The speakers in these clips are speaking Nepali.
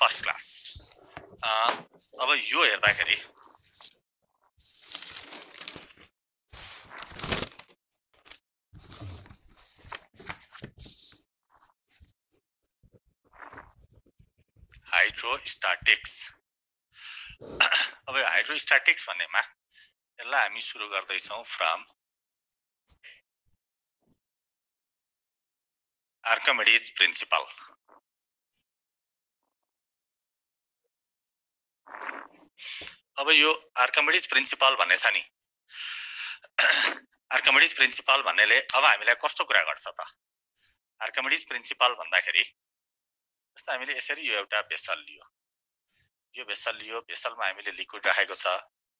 First class. अब यो हेर्दाखेरि हाइड्रोस्टैटिक्स। अब हाइड्रोस्टैटिक्स भन्नेमा यसलाई हामी सुरु गर्दैछौं फ्रम आर्किमिडीज प्रिन्सिपल। अब यो आर्किमिडीज प्रिन्सिपल भन्ने छ नि, आर्किमिडीज प्रिन्सिपल भन्नेले अब हामीलाई कस्तो कुरा गर्छ त? आर्किमिडीज प्रिन्सिपल भन्दाखेरि जस्तो हामीले यसरी यो एउटा भेसल लियो, यो भेसल लियो, भेसलमा हामीले लिक्विड राखेको छ,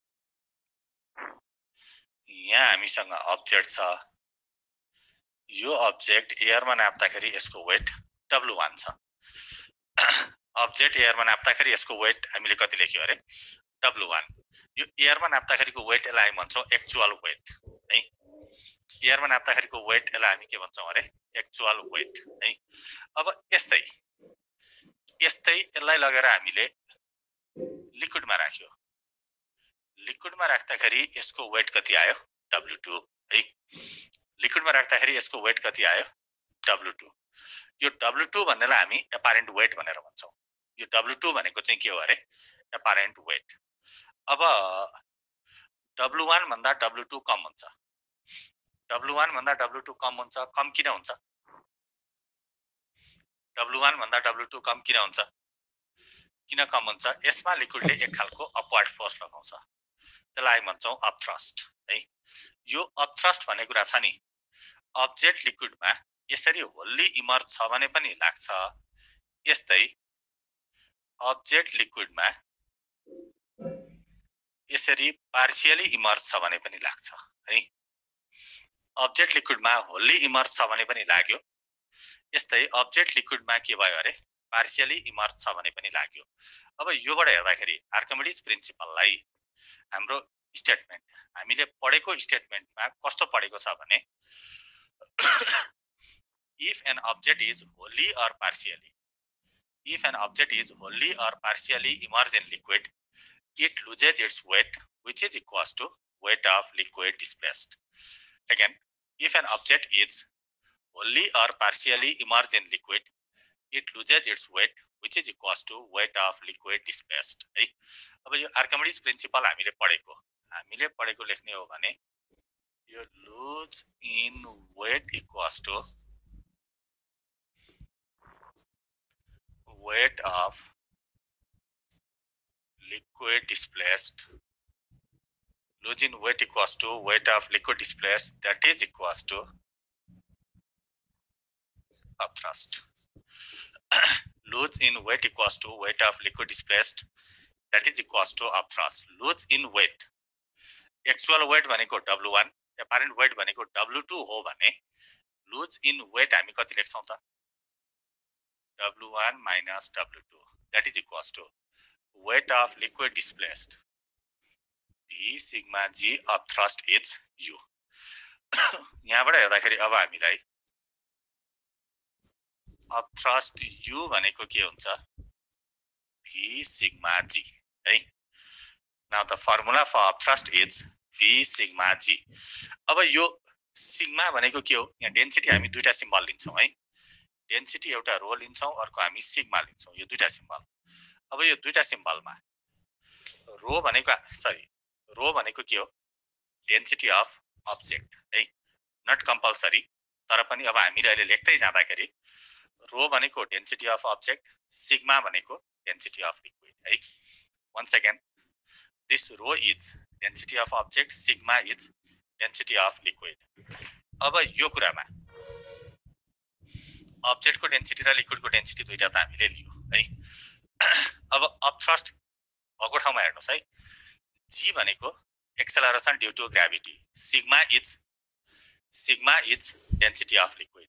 यहाँ हामीसँग अब्जेक्ट छ, यो अब्जेक्ट एयरमा नाप्दाखेरि यसको वेट W1 छ। अब्जेक्ट एयरमा नाप्दाखेरि यसको वेट हामीले कति लेख्यो अरे W1। यो एयरमा नाप्दाखेरिको वेट यसलाई हामी भन्छौं एक्चुअल वेट है। एयरमा नाप्दाखेरिको वेट यसलाई हामी के भन्छौं अरे एक्चुअल वेट है। अब यस्तै यसलाई लगेर हामीले लिक्विडमा राख्यो, लिक्विडमा राख्दाखेरि यसको वेट कति आयो W2 है। लिक्विडमा राख्दाखेरि यसको वेट कति आयो W2। यो W2 भन्नेलाई हामी एपारेन्ट वेट भनेर भन्छौं। यो W2 भनेको चाहिँ के हो अरे एपारेन्ट वेट। अब W1 भन्दा W2 कम हुन्छ, W1 भन्दा W2 कम हुन्छ। कम किन हुन्छ? W1 भन्दा W2 कम किन हुन्छ? किन कम हुन्छ? यसमा लिक्विडले एक खालको अपवर्ड फोर्स लगाउँछ, त्यसलाई भन्छौं अपथ्रस्ट है। यो अपथ्रस्ट भन्ने कुरा छ नि, अब्जेक्ट लिक्विडमा यसरी होल्ली इमर्ज छ भने पनि लाग्छ, यस्तै अब्जेक्ट लिक्विडमा यसरी पार्शियली इमर्ज छ भने पनि लाग्छ है। अब्जेक्ट लिक्विडमा होल्ली इमर्ज छ भने पनि लाग्यो, यस्तै अब्जेक्ट लिक्विडमा के भयो अरे पार्शियली इमर्ज छ भने पनि लाग्यो। अब योबाट हेर्दाखेरि आर्किमिडीज प्रिन्सिपललाई हाम्रो स्टेटमेन्ट हामीले पढेको स्टेटमेन्टमा कस्तो पढेको छ भने if an object is wholly or partially immersed in liquid, it loses its weight, which is equals to weight of liquid displaced. Again, if an object is wholly or partially immersed in liquid, it loses its weight, which is equals to weight of liquid displaced है। अब यो आर्किमिडीज प्रिन्सिपल हामीले पढेको लेख्ने हो भने यो loss in weight equals to weight of liquid displaced, lose in weight equals to weight of liquid displaced, that is equals to upthrust. Lose in weight equals to weight of liquid displaced, that is equals to upthrust. Lose in weight, actual weight भनेको W1, apparent weight भनेको W2 हो भने lose in weight हामी कति लेख्छौं त W1 minus W2, that is equals to weight of liquid displaced P sigma G upthrust is U। यहाँबाट हेर्दाखेरि अब हामीलाई upthrust U भनेको के हुन्छ P sigma G है। Now the formula for upthrust is P sigma G। अब यो सिग्मा भनेको के हो? यहाँ डेन्सिटी हामी दुईटा सिम्बल लिन्छौं है, डेन्सिटी एउटा रो लिन्छौं, अर्को हामी सिग्मा लिन्छौं, यो दुईटा सिम्बल। अब यो दुईटा सिम्बलमा रो भनेको के हो डेन्सिटी अफ अब्जेक्ट है, नट कम्पल्सरी, तर पनि अब हामीले अहिले लेख्दै जाँदाखेरि रो भनेको डेन्सिटी अफ अब्जेक्ट, सिग्मा भनेको डेन्सिटी अफ लिक्विड है। Once again this rho is density of object, sigma is density of liquid. अब यो कुरामा अब्जेक्टको डेन्सिटी र लिक्विडको डेन्सिटी दुईटा त हामीले लियो है। अब अपथ्रस्ट भएको ठाउँमा हेर्नुस् है, G भनेको acceleration due to gravity, sigma is density of liquid,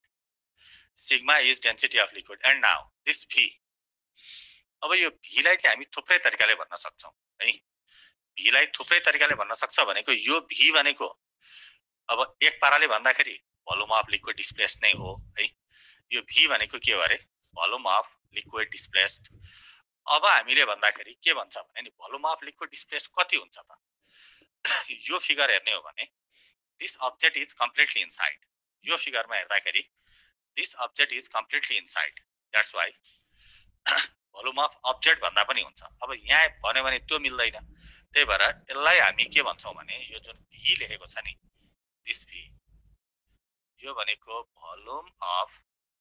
and now this V। अब यो V लाई चाहिँ हामी थुप्रै तरिकाले भन्न सक्छौं है। V लाई थुप्रै तरिकाले भन्न सक्छ भनेको यो V भनेको अब एक पाराले भन्दाखेरि भोल्युम अफ लिक्विड डिस्प्लेस्ड नै हो है। यो V भनेको के हो अरे भोल्युम अफ लिक्विड डिस्प्लेस्ड, अब हामीले भन्दाखेरि के भन्छ भने नि भोल्युम अफ लिक्विड डिस्प्लेस्ड कति हुन्छ त यो फिगर हेर्ने हो भने this object is completely inside यो फिगरमा हेर्दाखेरि this object is completely inside that's why volume of object भन्दा पनि हुन्छ अब यहाँ भन्यो भने त्यो मिल्दैन त्यही भएर यसलाई हामी के भन्छौं भने यो जुन भी लेखेको छ नि दिस भी यो भनेको volume of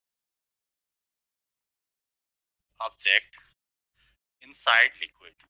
object inside liquid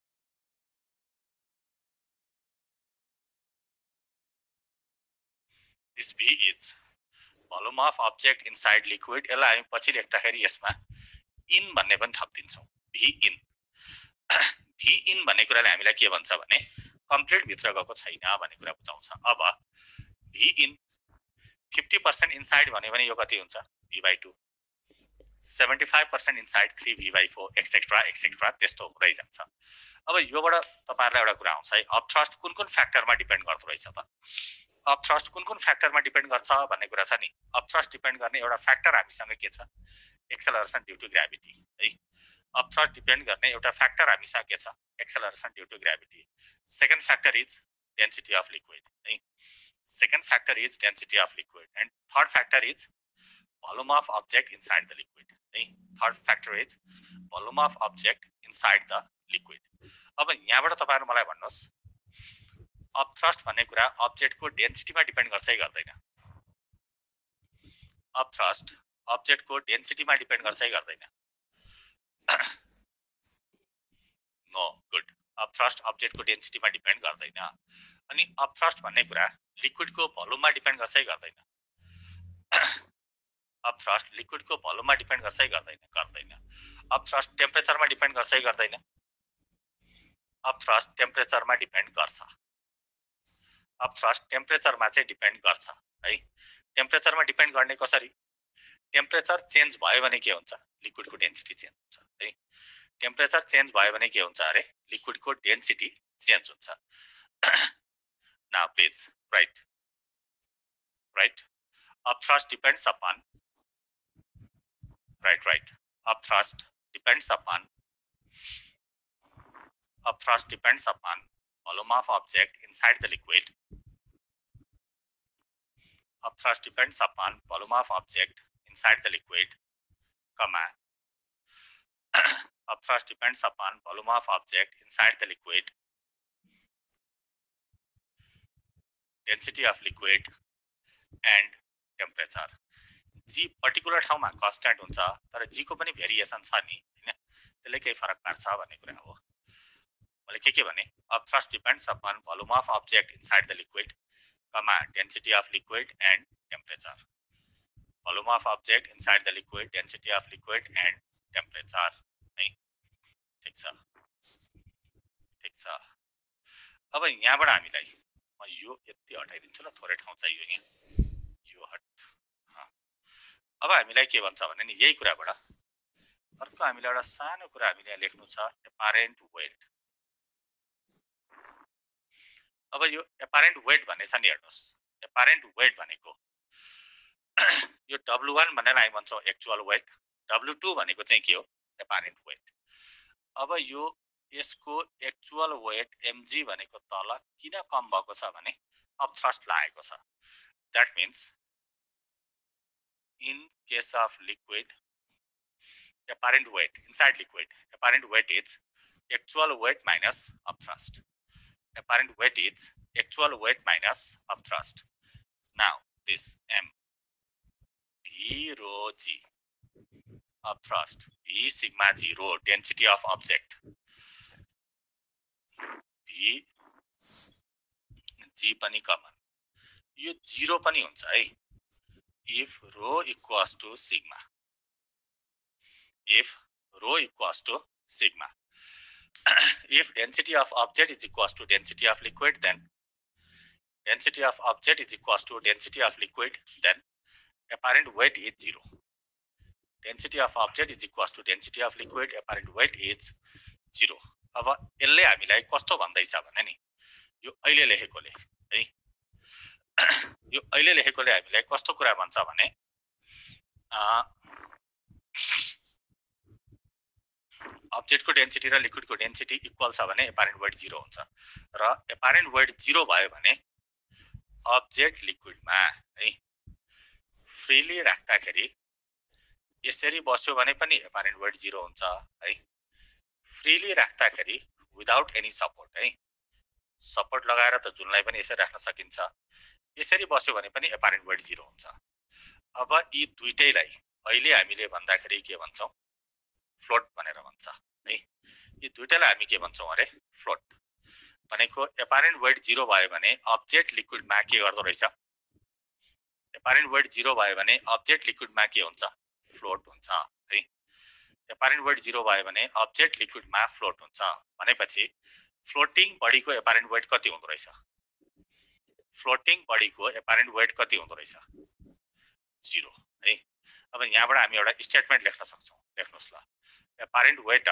this V is volume of object inside liquid यसलाई हामी पछि लेख्दाखेरि यसमा इन भन्ने पनि थपिदिन्छौं भी इन भी इन भन्ने कुराले हामीलाई के भन्छ भने कम्प्लिट भित्र गएको छैन भन्ने कुरा बुझाउँछ अब भी इन 50% इनसाइड भन्यो भने यो कति हुन्छ v/2 75% इनसाइड 3v/4 एक्सेट्रा त्यस्तो हुँदै जान्छ अब योबाट तपाईहरुलाई एउटा कुरा आउँछ है अप थ्रस्ट कुन कुन फ्याक्टरमा डिपेन्ड गर्दो रहेछ त अप थ्रस्ट कुन कुन फ्याक्टरमा डिपेन्ड गर्छ भन्ने कुरा छ नि अप थ्रस्ट डिपेन्ड गर्ने एउटा फ्याक्टर हामीसँग के छ एक्सेलरेसन ड्यू टु ग्राभिटी है अप थ्रस्ट डिपेन्ड गर्ने एउटा फ्याक्टर हामीसँग के छ acceleration due to gravity second factor is density of liquid है second factor is density of liquid and third factor is volume of object inside the liquid है third factor is volume of object inside the liquid अब यहाँबाट तपाईहरु मलाई भन्नुस् अप थ्रस्ट भन्ने कुरा अब्जेक्टको डेन्सिटीमा डिपेन्ड गर्छ कि गर्दैन अप थ्रस्ट अब्जेक्टको डेन्सिटीमा डिपेन्ड गर्छ कि गर्दैन नो गुड अप थ्रस्ट अब्जेक्टको डेन्सिटीमा डिपेन्ड गर्दैन अनि अप थ्रस्ट भन्ने कुरा लिक्विडको भोल्युममा डिपेन्ड गर्छ कि गर्दैन अप थ्रस्ट लिक्विडको भोल्युममा डिपेन्ड गर्छ कि गर्दैन अप थ्रस्ट टेम्परेचरमा डिपेन्ड गर्छ कि गर्दैन अप थ्रस्ट टेम्परेचरमा डिपेन्ड गर्छ अप थ्रस्ट टेम्परेचरमा चाहिँ डिपेन्ड गर्छ है टेम्परेचरमा डिपेन्ड गर्ने कसरी टेम्परेचर चेन्ज भयो भने के हुन्छ लिक्विडको डेन्सिटी चेन्ज हुन्छ है टेम्परेचर चेन्ज भयो भने के हुन्छ अरे लिक्विडको डेन्सिटी चेन्ज हुन्छ now please write up thrust depends upon right up thrust depends upon volume of object inside the liquid up thrust depends upon volume of object inside the liquid comma up thrust depends upon volume of object inside the liquid density of liquid and temperature G particular ठाउँमा कन्स्ट्यान्ट हुन्छ तर जी को पनि भेरिएसन छ नि हैन त्यसले केही फरक पार्छ भन्ने कुरा हो मैले के भने up thrust depends upon volume of object inside the liquid comma density of liquid and temperature volume of object inside the liquid density of liquid and temperature है ठीक छ अब यहाँबाट हामीलाई म यो यति हटाइदिन्छु ल थोरै ठाउँ चाहियो यहाँ यो हट अब हामीलाई के भन्छ भने नि यही कुराबाट अर्को हामीले एउटा सानो कुरा हामीले लेख्नु छ एपारेन्ट वेट अब यो एपारेन्ट वेट भन्ने छ नि हेर्नुस् एपारेन्ट वेट भनेको यो W1 भनेर हामी भन्छौं एक्चुअल वेट W2 भनेको चाहिँ के हो एपारेन्ट वेट अब यो यसको एक्चुअल वेट mg भनेको तल किन कम भएको छ भने अप थ्रस्ट लागेको छ that means in case of liquid apparent weight inside liquid apparent weight is actual weight minus up thrust apparent weight is actual weight minus up thrust now this m v rho g up thrust v sigma g rho density of object v g पनि कमन यो 0 पनि हुन्छ है if rho equals to sigma if density of object is equals to density of liquid then density of object is equals to density of liquid then apparent weight is 0 density of object is equals to density of liquid apparent weight is 0 अब यसले हामीलाई कस्तो भन्दैछ भने नि यो अहिले लेखेकोले है यो अहिले लेखेकोले हामीलाई कस्तो कुरा भन्छ भने अब्जेक्टको डेन्सिटी र लिक्विडको डेन्सिटी इक्वल छ भने एपारेन्ट वेट 0 हुन्छ र एपारेन्ट वेट 0 भयो भने अब्जेक्ट लिक्विडमा है फ्रीली राख्दाखेरि यसरी बस्यो भने पनि एपारेन्ट वेट 0 हुन्छ है फ्रीली राख्दाखेरि विदाउट एनी सपोर्ट है सपोर्ट लगाएर त जुनलाई पनि यसरी राख्न सकिन्छ यसरी बस्यो भने पनि एपारेन्ट वेट 0 हुन्छ अब यी दुईटैलाई अहिले हामीले भन्दाखेरि के भन्छौं फ्लोट भनेर भन्छ है यी दुईटैलाई हामी के भन्छौं अरे फ्लोट भनेको एपारेन्ट वेट 0 भयो भने अब्जेक्ट लिक्विडमा के गर्दो रहेछ एपारेन्ट वेट 0 भयो भने अब्जेक्ट लिक्विडमा के हुन्छ फ्लोट हुन्छ है एपारेन्ट वेट 0 भयो भने अब्जेक्ट लिक्विडमा फ्लोट हुन्छ भनेपछि फ्लोटिङ बडीको एपारेन्ट वेट कति हुँदो रहेछ फ्लोटिङ बडीको एपारेन्ट वेट कति हुँदो रहेछ 0 है अब यहाँबाट हामी एउटा स्टेटमेन्ट लेख्न सक्छौं लेख्नुस् ल apparent weight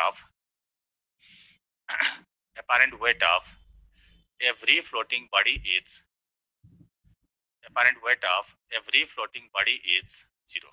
of every floating body is apparent weight of every floating body is 0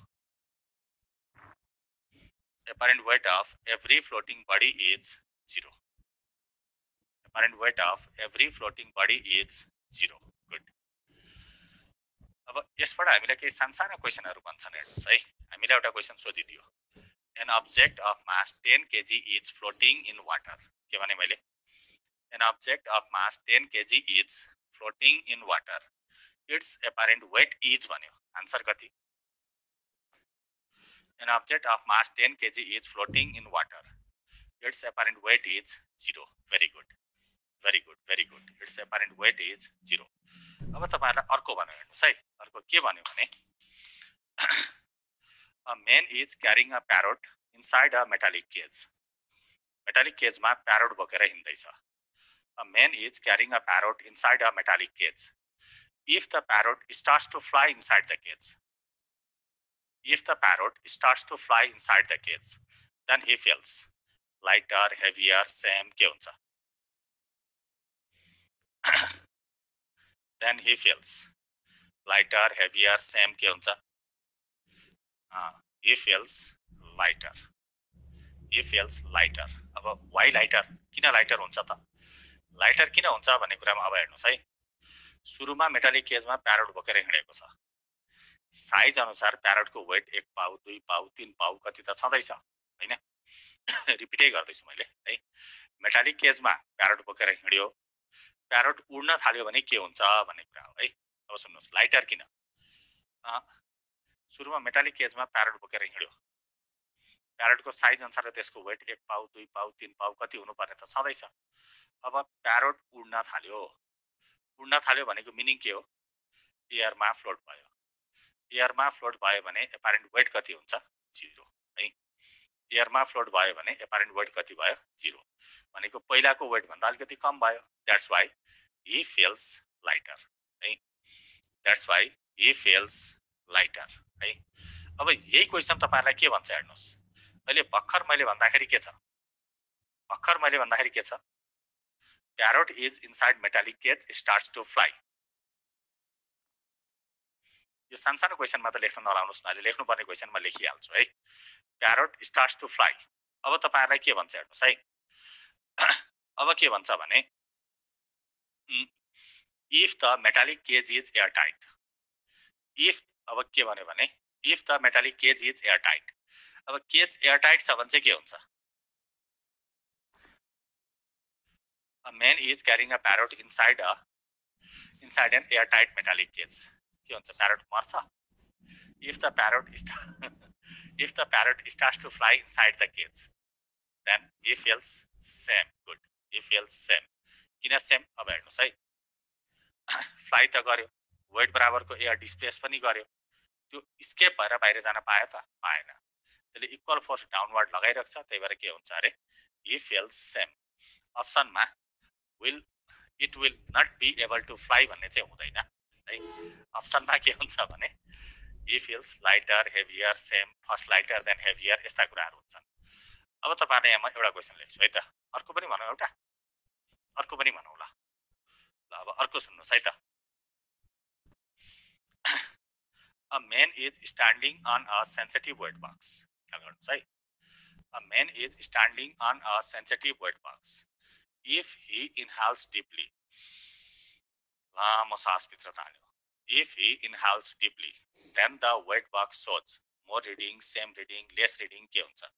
apparent weight of every floating body is 0 apparent weight of every floating body is 0 good अब यसबाट हामीले केही सानसाना क्वेशनहरु भन्छन् हेर्नुस् है हामीले एउटा क्वेशन सोधिदियो an object of mass 10 kg is floating in water के भने मैले an object of mass 10 kg is floating in water its apparent weight is भन्यो आन्सर कति an object of mass 10 kg is floating in water its apparent weight is 0 very good its apparent weight is 0 अब तपाईहरुलाई अर्को भन्नु हेर्नुस् है अर्को के भन्यो भने a man is carrying a parrot inside a metallic cage मा parrot बोकेर हिँड्दैछ a man is carrying a parrot inside a metallic cage if the parrot starts to fly inside the cage then he feels lighter heavier same के हुन्छ then he feels lighter heavier same के हुन्छ he feels lighter अब why lighter किन lighter हुन्छ त lighter किन हुन्छ भन्ने कुरामा अब हेर्नुस् है सुरुमा मेटालिक केजमा प्यारोट बोकेर हिँडेको छ साइज अनुसार प्यारोटको वेट 1 पाउ 2 पाउ 3 पाउ कति त छँदैछ हैन रिपिटै गर्दैछु मैले है मेटालिक केजमा प्यारोट बोकेर हिँड्यो प्यारोट उड्न थाल्यो भने के हुन्छ भन्ने कुरा हो है अब सुन्नुस् लाइटर किन सुरुमा मेटालिक केजमा प्यारोट बोकेर हिँड्यो प्यारोटको साइज अनुसार त्यसको वेट 1 पाउ 2 पाउ 3 पाउ कति हुनु पर्ने त छँदैछ अब प्यारोट उड्न थाल्यो भनेको मिनिङ के हो एयरमा फ्लोट भयो भने एपारेन्ट वेट कति हुन्छ 0 है एयरमा फ्लोट भयो भने एपारेन्ट वेट कति भयो 0 भनेको पहिलाको वेट भन्दा अलिकति कम भयो that's why he feels lighter है that's why he feels lighter है अब यही क्वेशन तपाईहरुलाई के भन्छ हेर्नुस् अहिले भर्खर मैले भन्दाखेरि के छ parrot is inside metallic cage starts to fly यो सानसानो क्वेशनमा त लेख्न नलाउनुस् न लेख्नु पर्ने क्वेशनमा लेखिहाल्छु है parrot starts to fly अब तपाईहरुलाई के भन्छ हेर्नुस् है अब के भन्छ भने if the metallic cage is airtight अब के भन्यो भने if the metallic cage is airtight अब केज एयरटाइट छ भने चाहिँ के हुन्छ a man is carrying a parrot inside an airtight metallic cage के हुन्छ parrot मर्छ if the parrot starts to fly inside the cage then he feels same किन सेम अब हेर्नुस् है फ्लाइ त गर्यो वेट बराबरको एयर डिस्प्लेस पनि गर्यो त्यो स्केप भएर बाहिर जान पायो त पाएन त्यसले इक्वल फोर्स डाउनवर्ड लगाइराख्छ त्यही भएर के हुन्छ अरे he feels same अप्सनमा it will not be able to fly भन्ने चाहिँ हुँदैन है अप्सनमा के हुन्छ भने he feels lighter heavier same first lighter then heavier यस्ता कुराहरु हुन्छन् अब तपाईहरुले यहाँ एउटा क्वेशन लेख्छु है त अर्को पनि भनौं ल अब अर्को सुन्नुस् है त a man is standing on a sensitive weight box ख्याल गर्नुस् है A man is standing on a sensitive wet box. If he inhales deeply, लामो सासभित्र तान्यो. If he inhales deeply, then the wet box shows more reading, same reading, less reading. के हुन्छ?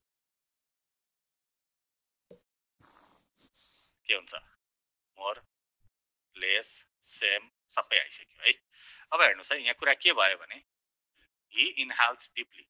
के हुन्छ? More, less, same सबै आइसक्यो है. अब हेर्नुस् है, यहाँ कुरा के भयो भने he inhales deeply.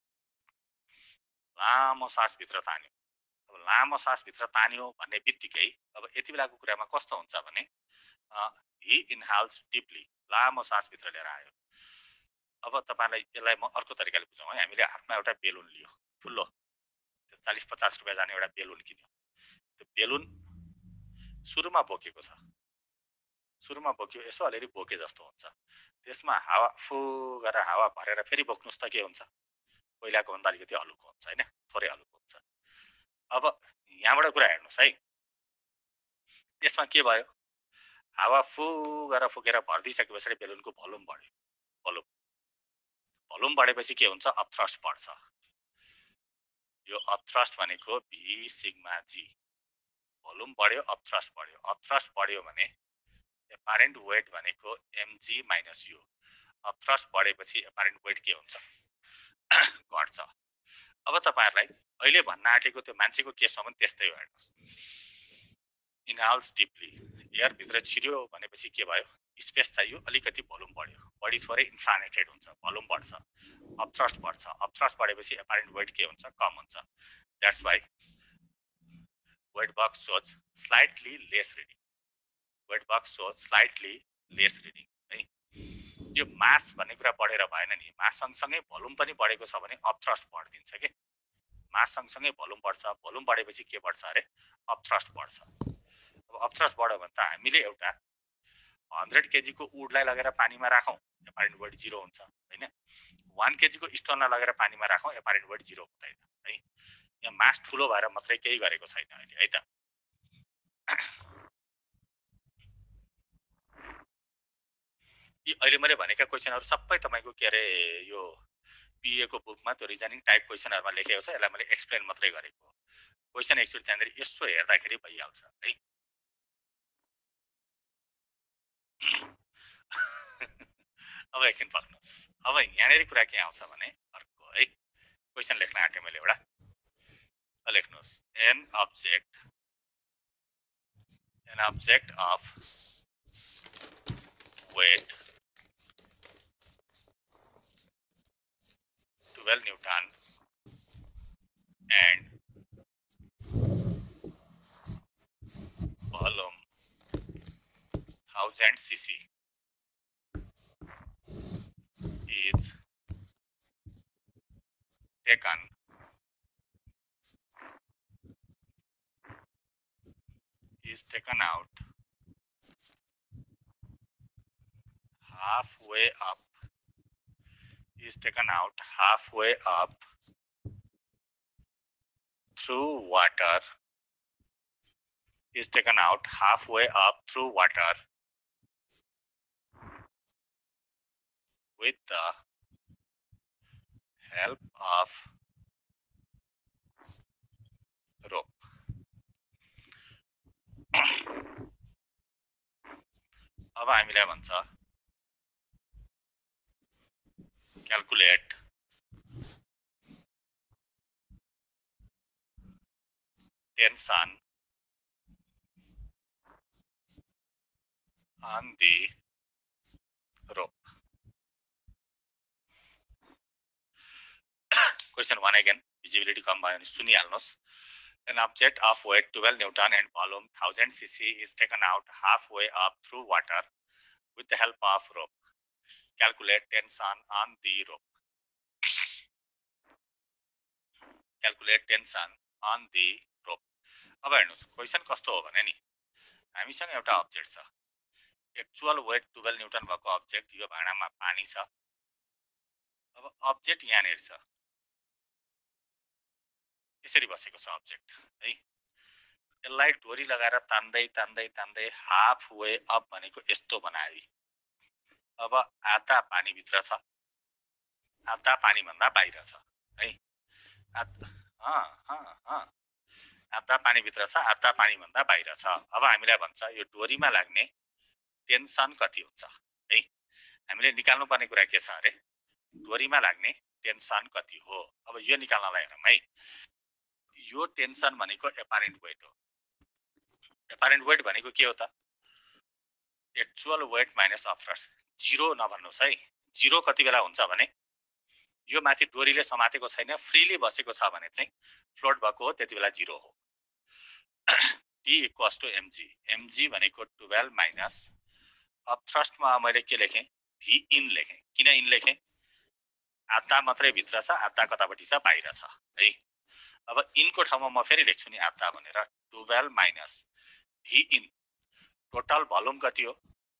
लामो सासभित्र तान्यो. अब लामो सासभित्र तान्यो भन्ने बित्तिकै अब यति बेलाको कुरामा कस्तो हुन्छ भने he inhales deeply. लामो सासभित्र लिएर आयो. अब तपाईलाई यसलाई म अर्को तरिकाले बुझाउँ है. हामीले हातमा एउटा बेलुन लियो, ठुलो 40-50 रुपैयाँ जाने एउटा बेलुन किन्यो. त्यो बेलुन सुरुमा बोकेको छ, सुरुमा बोक्यो, यसो अलिअलि बोके जस्तो हुन्छ. त्यसमा हावा फु गरेर हावा भरेर फेरि बोक्नुस् त के हुन्छ? पहिलाको भन्दा अलिकति हलुको हुन्छ हैन, थोरै हलुको हुन्छ. अब यहाँबाट कुरा हेर्नुस् है, त्यसमा के भयो? हावा फु गरेर फुकेर भर्दिसकेपछि बेलुनको भोल्युम बढ्यो. भोल्युम बढेपछि के हुन्छ? अपथ्रस्ट बढ्छ. यो अपथ्रस्ट भनेको V सिग्मा G. भोल्युम बढ्यो, अपथ्रस्ट बढ्यो. अपथ्रस्ट बढ्यो भने एपारेन्ट वेट भनेको mg - u. अपथ्रस्ट बढेपछि एपारेन्ट वेट के हुन्छ? घट्छ. अब तपाईहरुलाई अहिले भन्न आटेको त्यो मान्छेको केसमा पनि त्यस्तै हो. हेर्नुस्, इनहाल्स डिपली, एयर भित्र छिर्यो भनेपछि के भयो? स्पेस चाहियो, अलिकति भोल्युम बढ्यो. बढी थोरै इन्फ्लामेटेड हुन्छ, भोल्युम बढ्छ, अपथ्रस्ट बढ्छ. अपथ्रस्ट बढेपछि एपारेन्ट वेट के हुन्छ? कम हुन्छ. That's why weight box shows slightly less reading. Weight box shows slightly less reading. है, यो मास भन्ने कुरा बढेर भएन नि. मास सँगसँगै भोल्युम पनि बढेको छ भने अपथ्रस्ट बढ्दिन्छ के. मास सँगसँगै भोल्युम बढ्छ, भोल्युम बढेपछि के बढ्छ अरे? अपथ्रस्ट बढ्छ. अब अपथ्रस्ट बढ्यो भने त हामीले एउटा 100 केजी को उडलाई लगेर पानीमा राखौं, एपारेन्ट वेट 0 हुन्छ हैन. 1 केजी को स्टोनलाई लगेर पानीमा राखौं, एपारेन्ट वेट 0 हुँदैन है. यहाँ मास ठुलो भएर मात्रै केही गरेको छैन अहिले है त. अहिले मैले भनेका क्वेशनहरु सबै तपाईको के अरे यो पीए को बुकमा त्यो रिजनिङ टाइप क्वेशनहरुमा लेखेको छ. यसलाई मैले एक्सप्लेन मात्रै गरेको. क्वेशन एकचोटी त्यहाँनेर यसो हेर्दाखेरि भइहाल्छ है. अब एकछिन पर्नुस्. अब यहाँनेरि कुरा के आउँछ भने अर्को है, क्वेशन लेख्न आटे मैले एउटा. लेख्नुस्, an object of weight 12 Newton and volume 1000 cc is taken out halfway up through water with the help of rope. अब हामीलाई भन्छ calculate tension on the rope. Question 1 again, visibility कम भयो भने सुनिहाल्नुस्. An object of weight 12 Newton and volume 1000 cc is taken out halfway up through water with the help of rope. Calculate tension on the rope. अब हेर्नुस्, क्वेशन कस्तो हो भने नि, हामीसँग एउटा अब्जेक्ट छ. एक्चुअल वेट 12 न्यूटन भएको अब्जेक्ट, यो भाँडामा पानी छ. अब अब्जेक्ट यहाँनेर छ, यसरी बसेको छ अब्जेक्ट है. यसलाई डोरी लगाएर तान्दै हाफ वे अप भनेको यस्तो बनायो. अब आधा पानी भित्र छ, आधा पानी भन्दा बाहिर छ है. आधा पानीभित्र छ, आधा पानीभन्दा बाहिर छ। अब हामीलाई भन्छ यो डोरीमा लाग्ने टेन्सन कति हुन्छ है। हामीले निकाल्नु पर्ने कुरा के छ अरे, डोरीमा लाग्ने टेन्सन कति हो। अब यो निकाल्नलाई हेरौँ है। यो टेन्सन भनेको एपारेन्ट वेट हो। एपारेन्ट वेट भनेको के हो त, actual weight minus upthrust. Zero नभन्नुस् है। जिरो कति बेला हुन्छ भने यो माथि डोरीले समातेको छैन, फ्रीली बसेको छ भने चाहिँ फ्लोट भएको हो, त्यति बेला जिरो हो। T equals to mg। mg भनेको 12 माइनस अपथ्रस्टमा मैले के लेखेँ, v इन लेखेँ। किन इन लेखेँ, आधा मात्रै भित्र छ, आधा कतापट्टि छ, बाहिर छ है। अब इनको ठाउँमा म फेरि लेख्छु नि आधा भनेर, 12 minus v in. Total volume कति हो,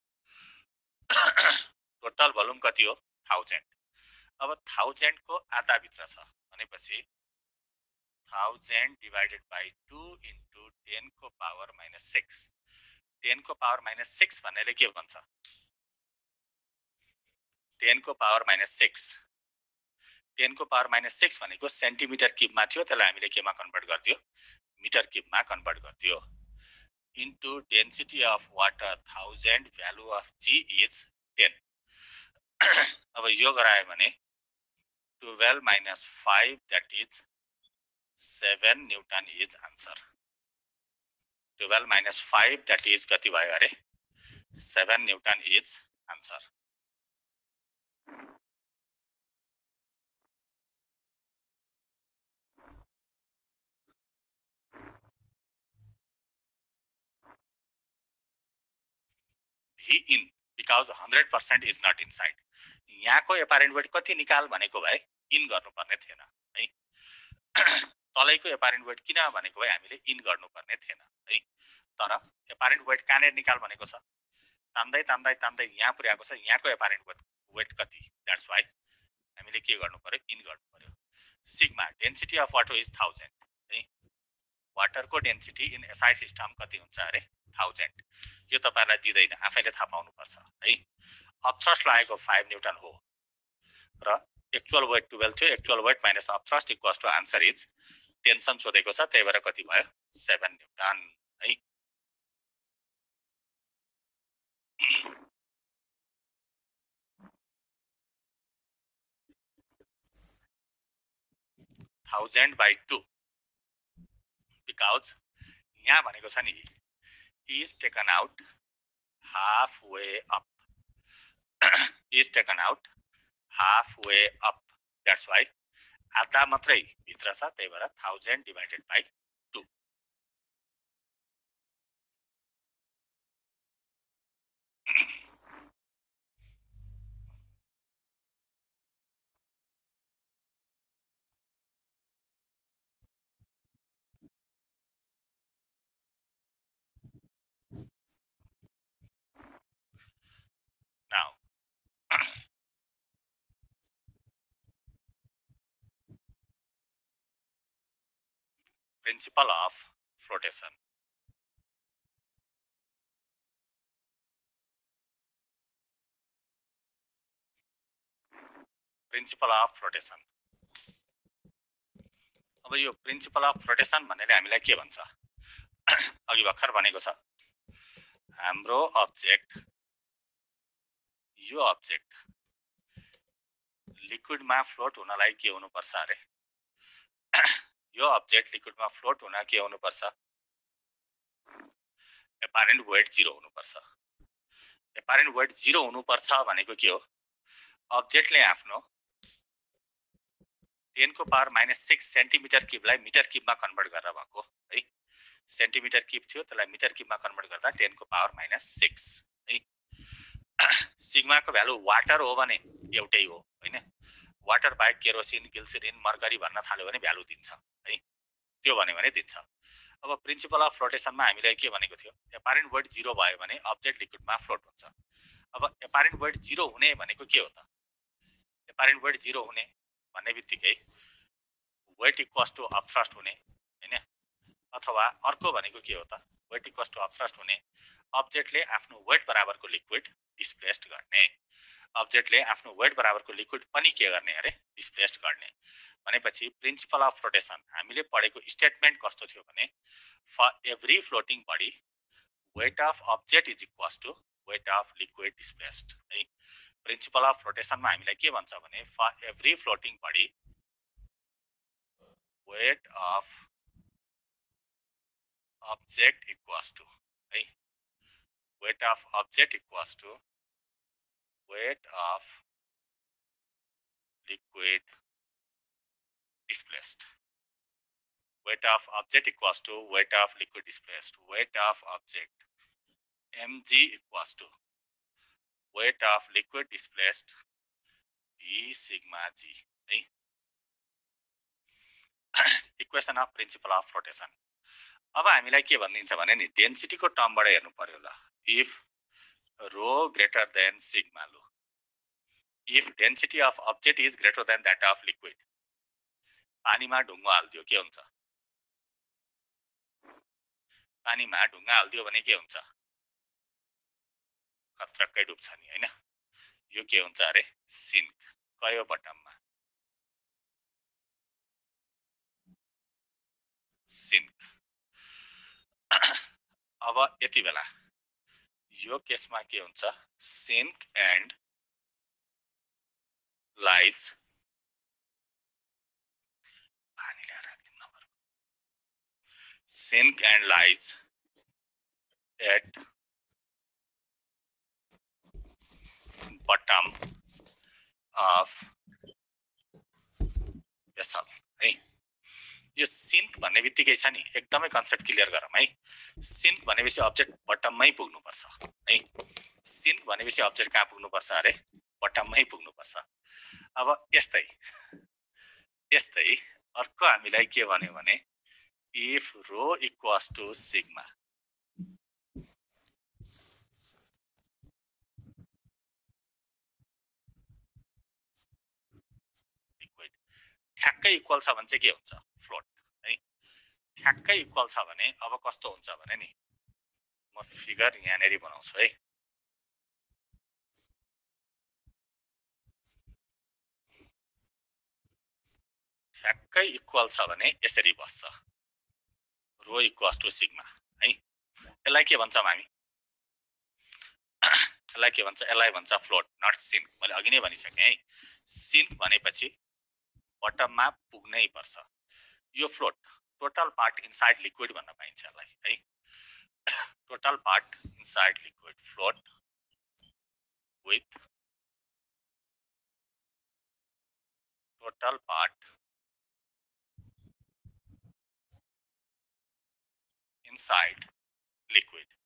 टोटल भोल्युम कति हो, 1000। अब 1000 को आधा भित्र छ भनेपछि 1000 डिवाइडेड बाई 2 इन्टु 10 को पावर माइनस 6। 10 को पावर माइनस 6 भन्नेले के भन्छ, 10 को पावर माइनस 6। 10 को पावर माइनस 6 भनेको सेन्टिमिटर क्युबमा थियो, त्यसलाई हामीले केमा कन्भर्ट गर्दियो, मिटर क्युबमा कन्भर्ट गर्दियो। Into density of water 1000, value of g is 10। अब यो गरायो भने 12 माइनस 5 that is 7 newton is answer. 12 माइनस 5 दैट इज कति भयो अरे, 7 newton is answer. V in because 100% is not inside। यहाँको एपारेन्ट वेट कति निकाल भनेको भए इन गर्नुपर्ने थिएन है। तलैको एपारेन्ट वेट किन भनेको भए हामीले इन गर्नुपर्ने थिएन है। तर एपारेन्ट वेट कहाँनिर निकाल भनेको छ, तान्दै तान्दै तान्दै यहाँ पुर्याएको छ। यहाँको एपारेन्ट वेट कति, द्याट्स वाइ हामीले के गर्नु पर्यो, इन गर्नु पर्यो। Sigma density of water is 1000 है। वाटरको डेन्सिटी इन एसआई सिस्टम कति हुन्छ अरे, 1000। यो तपाईहरुलाई दिदैन, आफैले थाहा पाउनु पर्छ है। अपथ्रस्ट लागेको 5 न्यूटन हो र एक्चुअल वेट 12 थियो। Actual weight minus upthrust equals to answer is, tension सोधेको छ त्यही भएर कति भयो, 7 न्यूटन है। थाउजन्ड बाई 2 बिकज यहाँ भनेको छ नि is taken out halfway up। is taken out halfway up, that's why आधा मात्रै भित्र छ, त्यही भएर 1000 divided by 2। Now principle of flotation। Principle of flotation. अब यो प्रिन्सिपल अफ फ्लोटेसन भन्नेले हामीलाई के भन्छ, अघि भर्खर भनेको छ हाम्रो अब्जेक्ट, यो अब्जेक्ट लिक्विडमा फ्लोट हुनलाई के हुनुपर्छ अरे, यो अब्जेक्ट लिक्विडमा फ्लोट हुन के हुनुपर्छ, एपारेन्ट वेट 0 हुनुपर्छ। एपारेन्ट वेट 0 हुनुपर्छ भनेको के हो, अब्जेक्टले आफ्नो 10 को पावर माइनस 6 सेन्टिमिटर क्युबलाई मिटर क्युबमा कन्भर्ट गरेर भएको है। सेन्टिमिटर क्युब थियो, त्यसलाई मिटर क्युबमा कन्भर्ट गर्दा 10 को पावर माइनस 6 है। सिग्माको भ्यालु वाटर हो भने एउटै हो हैन। वाटर बाहेक केरोसिन, ग्लिसरिन, मर्करी भन्न थाल्यो भने भ्यालु दिन्छ है, त्यो भन्यो भने दिन्छ। अब प्रिन्सिपल अफ फ्लोटेसनमा हामीले के भनेको थियो, एपारेन्ट वेट 0 भयो भने अब्जेक्ट लिक्विडमा फ्लोट हुन्छ। अब एपारेन्ट वेट 0 हुने भनेको के हो त, एपारेन्ट वेट 0 हुने भन्ने बित्तिकै वेट इक्वल्स टु अपथ्रस्ट हुने हैन, अथवा अर्को भनेको के हो त, वेट इक्वल्स टु अपथ्रस्ट हुने। अब्जेक्टले आफ्नो वेट बराबरको लिक्विड डिस्प्लेस्ड गर्ने अब्जेक्टले आफ्नो वेट बराबरको लिक्विड पनि के गर्ने अरे डिस्प्लेस्ड गर्ने भनेपछि प्रिन्सिपल अफ फ्लोटेसन हामीले पढेको स्टेटमेन्ट कस्तो थियो भने for every floating body weight of object is equals to weight of liquid displaced है प्रिन्सिपल अफ फ्लोटेसनमा हामीलाई के भन्छ भने for every floating body weight of object equals to है weight of object equals to weight of liquid displaced. Weight of object equals to weight of liquid displaced. Weight of object mg equals to weight of liquid displaced v sigma g. Equation of principle of flotation. अब हामीलाई के भनिदिन्छ भने नि डेन्सिटी को टर्मबाट हेर्नु पर्यो ल if rho greater than sigma low. If density of object is greater than that of liquid. पानीमा ढुङ्गा हाल्दियो के हुन्छ पानीमा ढुङ्गा हाल्दियो भने के हुन्छ खतरक्कै डुब्छ नि हैन यो के हुन्छ अरे सिन्क कयो बटममा सिन्क अब यति बेला यो केसमा के हुन्छ सिन्क एन्ड लाइज पानी ल्याएर राख्दिनु नपर्छ sink and lies at bottom of vessel है यो सिन्क भन्ने बित्तिकै छ नि एकदमै कन्सेप्ट क्लियर गरौँ है सिन्क भनेपछि अब्जेक्ट बटममै पुग्नुपर्छ है सिन्क भनेपछि अब्जेक्ट कहाँ पुग्नुपर्छ अरे बटममै पुग्नुपर्छ अब यस्तै यस्तै अर्को हामीलाई के भन्यो भने if rho equals to sigma ठ्याक्कै इक्वल छ भने चाहिँ के हुन्छ फ्लोट है ठ्याक्कै इक्वल छ भने अब कस्तो हुन्छ भने नि म फिगर यहाँनेरि बनाउँछु है ठ्याक्कै इक्वल छ भने यसरी बस्छ रो इक्वल्स टु सिग्मा है यसलाई के भन्छौं हामी यसलाई के भन्छ यसलाई भन्छ फ्लोट नट सिन्क मैले अघि नै भनिसके है सिन्क भनेपछि बटममा पुग्नै पर्छ यो float total part inside liquid भन्न पाइन्छ यसलाई है total part inside liquid float with total part inside liquid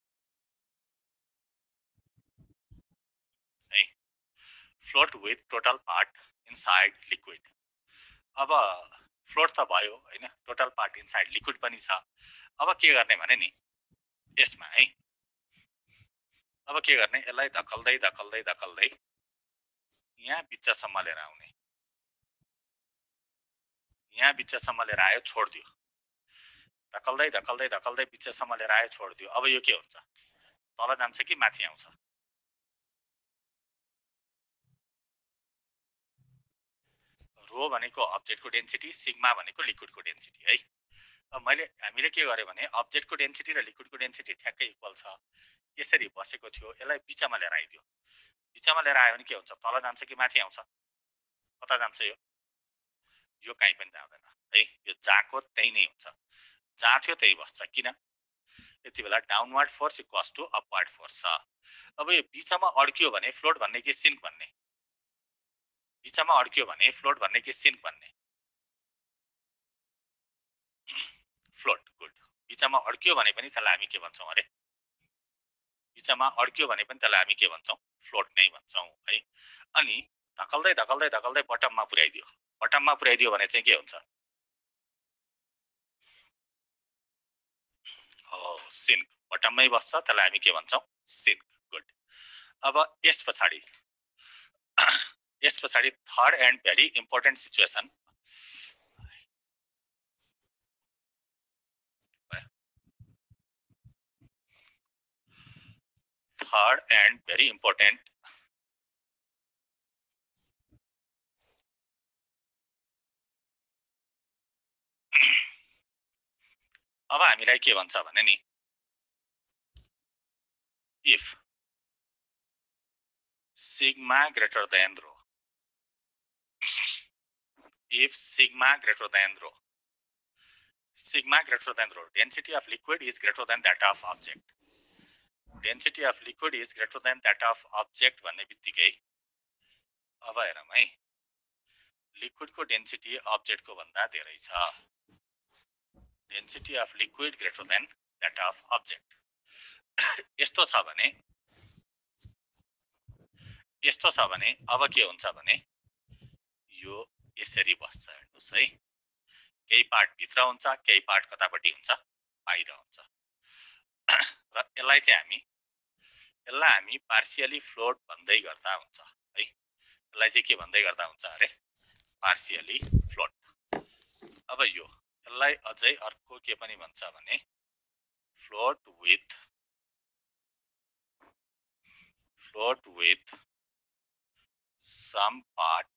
है float with total part inside liquid अब फ्लोट त भयो हैन टोटल पार्ट इनसाइड लिक्विड पनि छ अब के गर्ने भने नि यसमा है अब के गर्ने यसलाई धकल्दै धकल्दै धकल्दै यहाँ बिचसम्म लिएर आउने यहाँ बिचसम्म लिएर आयो छोड्दियो धकल्दै धकल्दै धकल्दै बिचसम्म लिएर आयो छोड्दियो अब यो के हुन्छ तल जान्छ कि माथि आउँछ रो भनेको अब्जेक्टको डेन्सिटी सिग्मा भनेको लिक्विडको डेन्सिटी है अब हामीले के गरे भने अब्जेक्टको डेन्सिटी र लिक्विडको डेन्सिटी ठ्याक्कै इक्वल छ यसरी बसेको थियो यसलाई बिचमा लिएर आइदियो बिचमा लिएर आयो भने के हुन्छ तल जान्छ कि माथि आउँछ कता जान्छ यो कहीँ पनि जाँदैन है यो जहाँको त्यही नै हुन्छ जहाँ थियो त्यही बस्छ किन यति बेला downward force equals to upward force छ अब यो बिचमा अड्कियो भने फ्लोट भन्ने कि सिन्क भन्ने बिचमा अड्कियो भने फ्लोट भन्ने कि सिन्क भन्ने फ्लोट गुड बिचमा अड्कियो भने पनि त्यसलाई हामी के भन्छौं अरे बिचमा अड्कियो भने पनि त्यसलाई हामी के भन्छौं फ्लोट नै भन्छौं है अनि धकल्दै धकल्दै धकल्दै बटममा पुर्याइदियो भने चाहिँ के हुन्छ हो सिन्क बटममै बस्छ त्यसलाई हामी के भन्छौं सिन्क गुड अब यस पछाडी third and very important situation third and very important अब हामीलाई के भन्छ भने नि if sigma greater than rho, if sigma greater than rho, sigma greater than rho, density of liquid is greater than that of object, density of liquid is greater than that of object भन्ने बित्तिकै अब हेरौँ है लिक्विड को डेन्सिटी ऑब्जेक्ट को भन्दा धेरै छ, density of liquid greater than that of object. यस्तो छ भने अब के हुन्छ भने यो यसरी बस्छ हेर्नुस् है, केही पार्ट भित्र हुन्छ केही पार्ट कतापट्टि हुन्छ बाहिर हुन्छ र यसलाई हामी पार्शियली फ्लोट भन्दै गर्दा हुन्छ है, यसलाई चाहिँ के भन्दै गर्दा हुन्छ अरे पार्शियली फ्लोट। अब यसलाई अझै अर्को के पनि भन्छ भने float with some part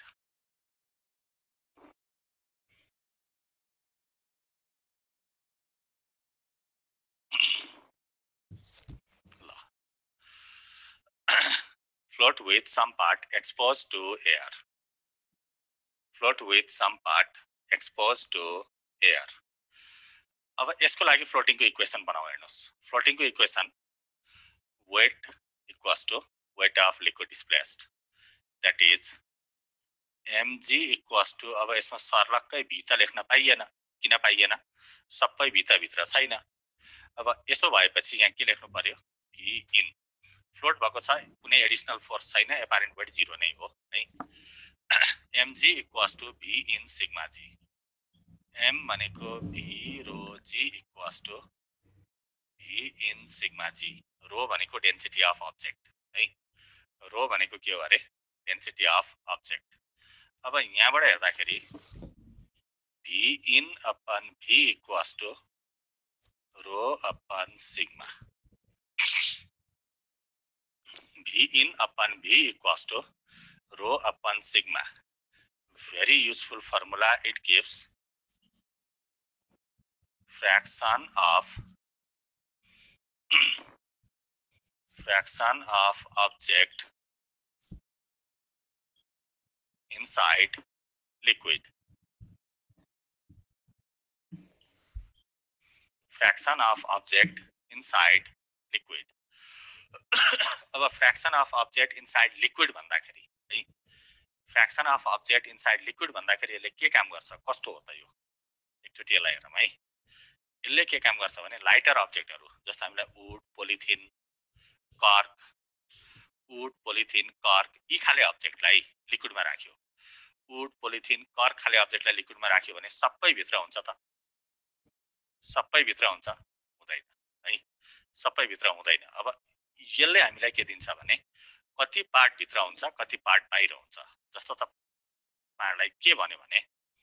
float with some part exposed to air, float with some part exposed to air। अब यसको लागि फ्लोटिङ को इक्वेसन बनाऊ हेर्नुस्, फ्लोटिङ को equation weight equals to weight of liquid displaced, that is mg equals to, अब यसमा सर्लक्कै भित्र लेख्न पाइएन, किन पाइएन, सबै भित्र छैन। अब यसो भएपछि यहाँ के लेख्नु पर्यो v in, फ्लोट भएको छ कुनै एडिशनल फोर्स छैन, एपारेन्ट वेट 0 नै हो है। mg equals to v in sigma g, m भनेको v row g equals to v in sigma g, रो भनेको डेन्सिटी अफ ऑब्जेक्ट है, रो भनेको के हो अरे डेन्सिटी अफ ऑब्जेक्ट। अब यहाँबाट हेर्दाखेरि v in upon v equals to rho upon sigma, v in upon v equals to rho upon sigma, very useful formula, it gives fraction of object inside liquid, fraction of object inside liquid। अब fraction of object inside liquid भन्दाखेरि है, fraction of object inside liquid भन्दाखेरि यसले के काम गर्छ, कस्तो हो त यो एकचोटी यसलाई हेरौँ है। यसले के काम गर्छ भने लाइटर ऑब्जेक्टहरु जस्तो हामीलाई वुड पोलिथिन कर्क यी खाले ऑब्जेक्टलाई लिक्विडमा राख्यो, वुड पोलिथिन कर्क खाले ऑब्जेक्टलाई लिक्विडमा राख्यो भने सबै भित्र हुन्छ त, सबै भित्र हुन्छ हुँदैन है, सबै भित्र हुँदैन। अब यसले हामीलाई के दिन्छ भने कति पार्ट भित्र हुन्छ कति पार्ट बाहिर हुन्छ। जस्तो तपाईहरुलाई के भन्यो भने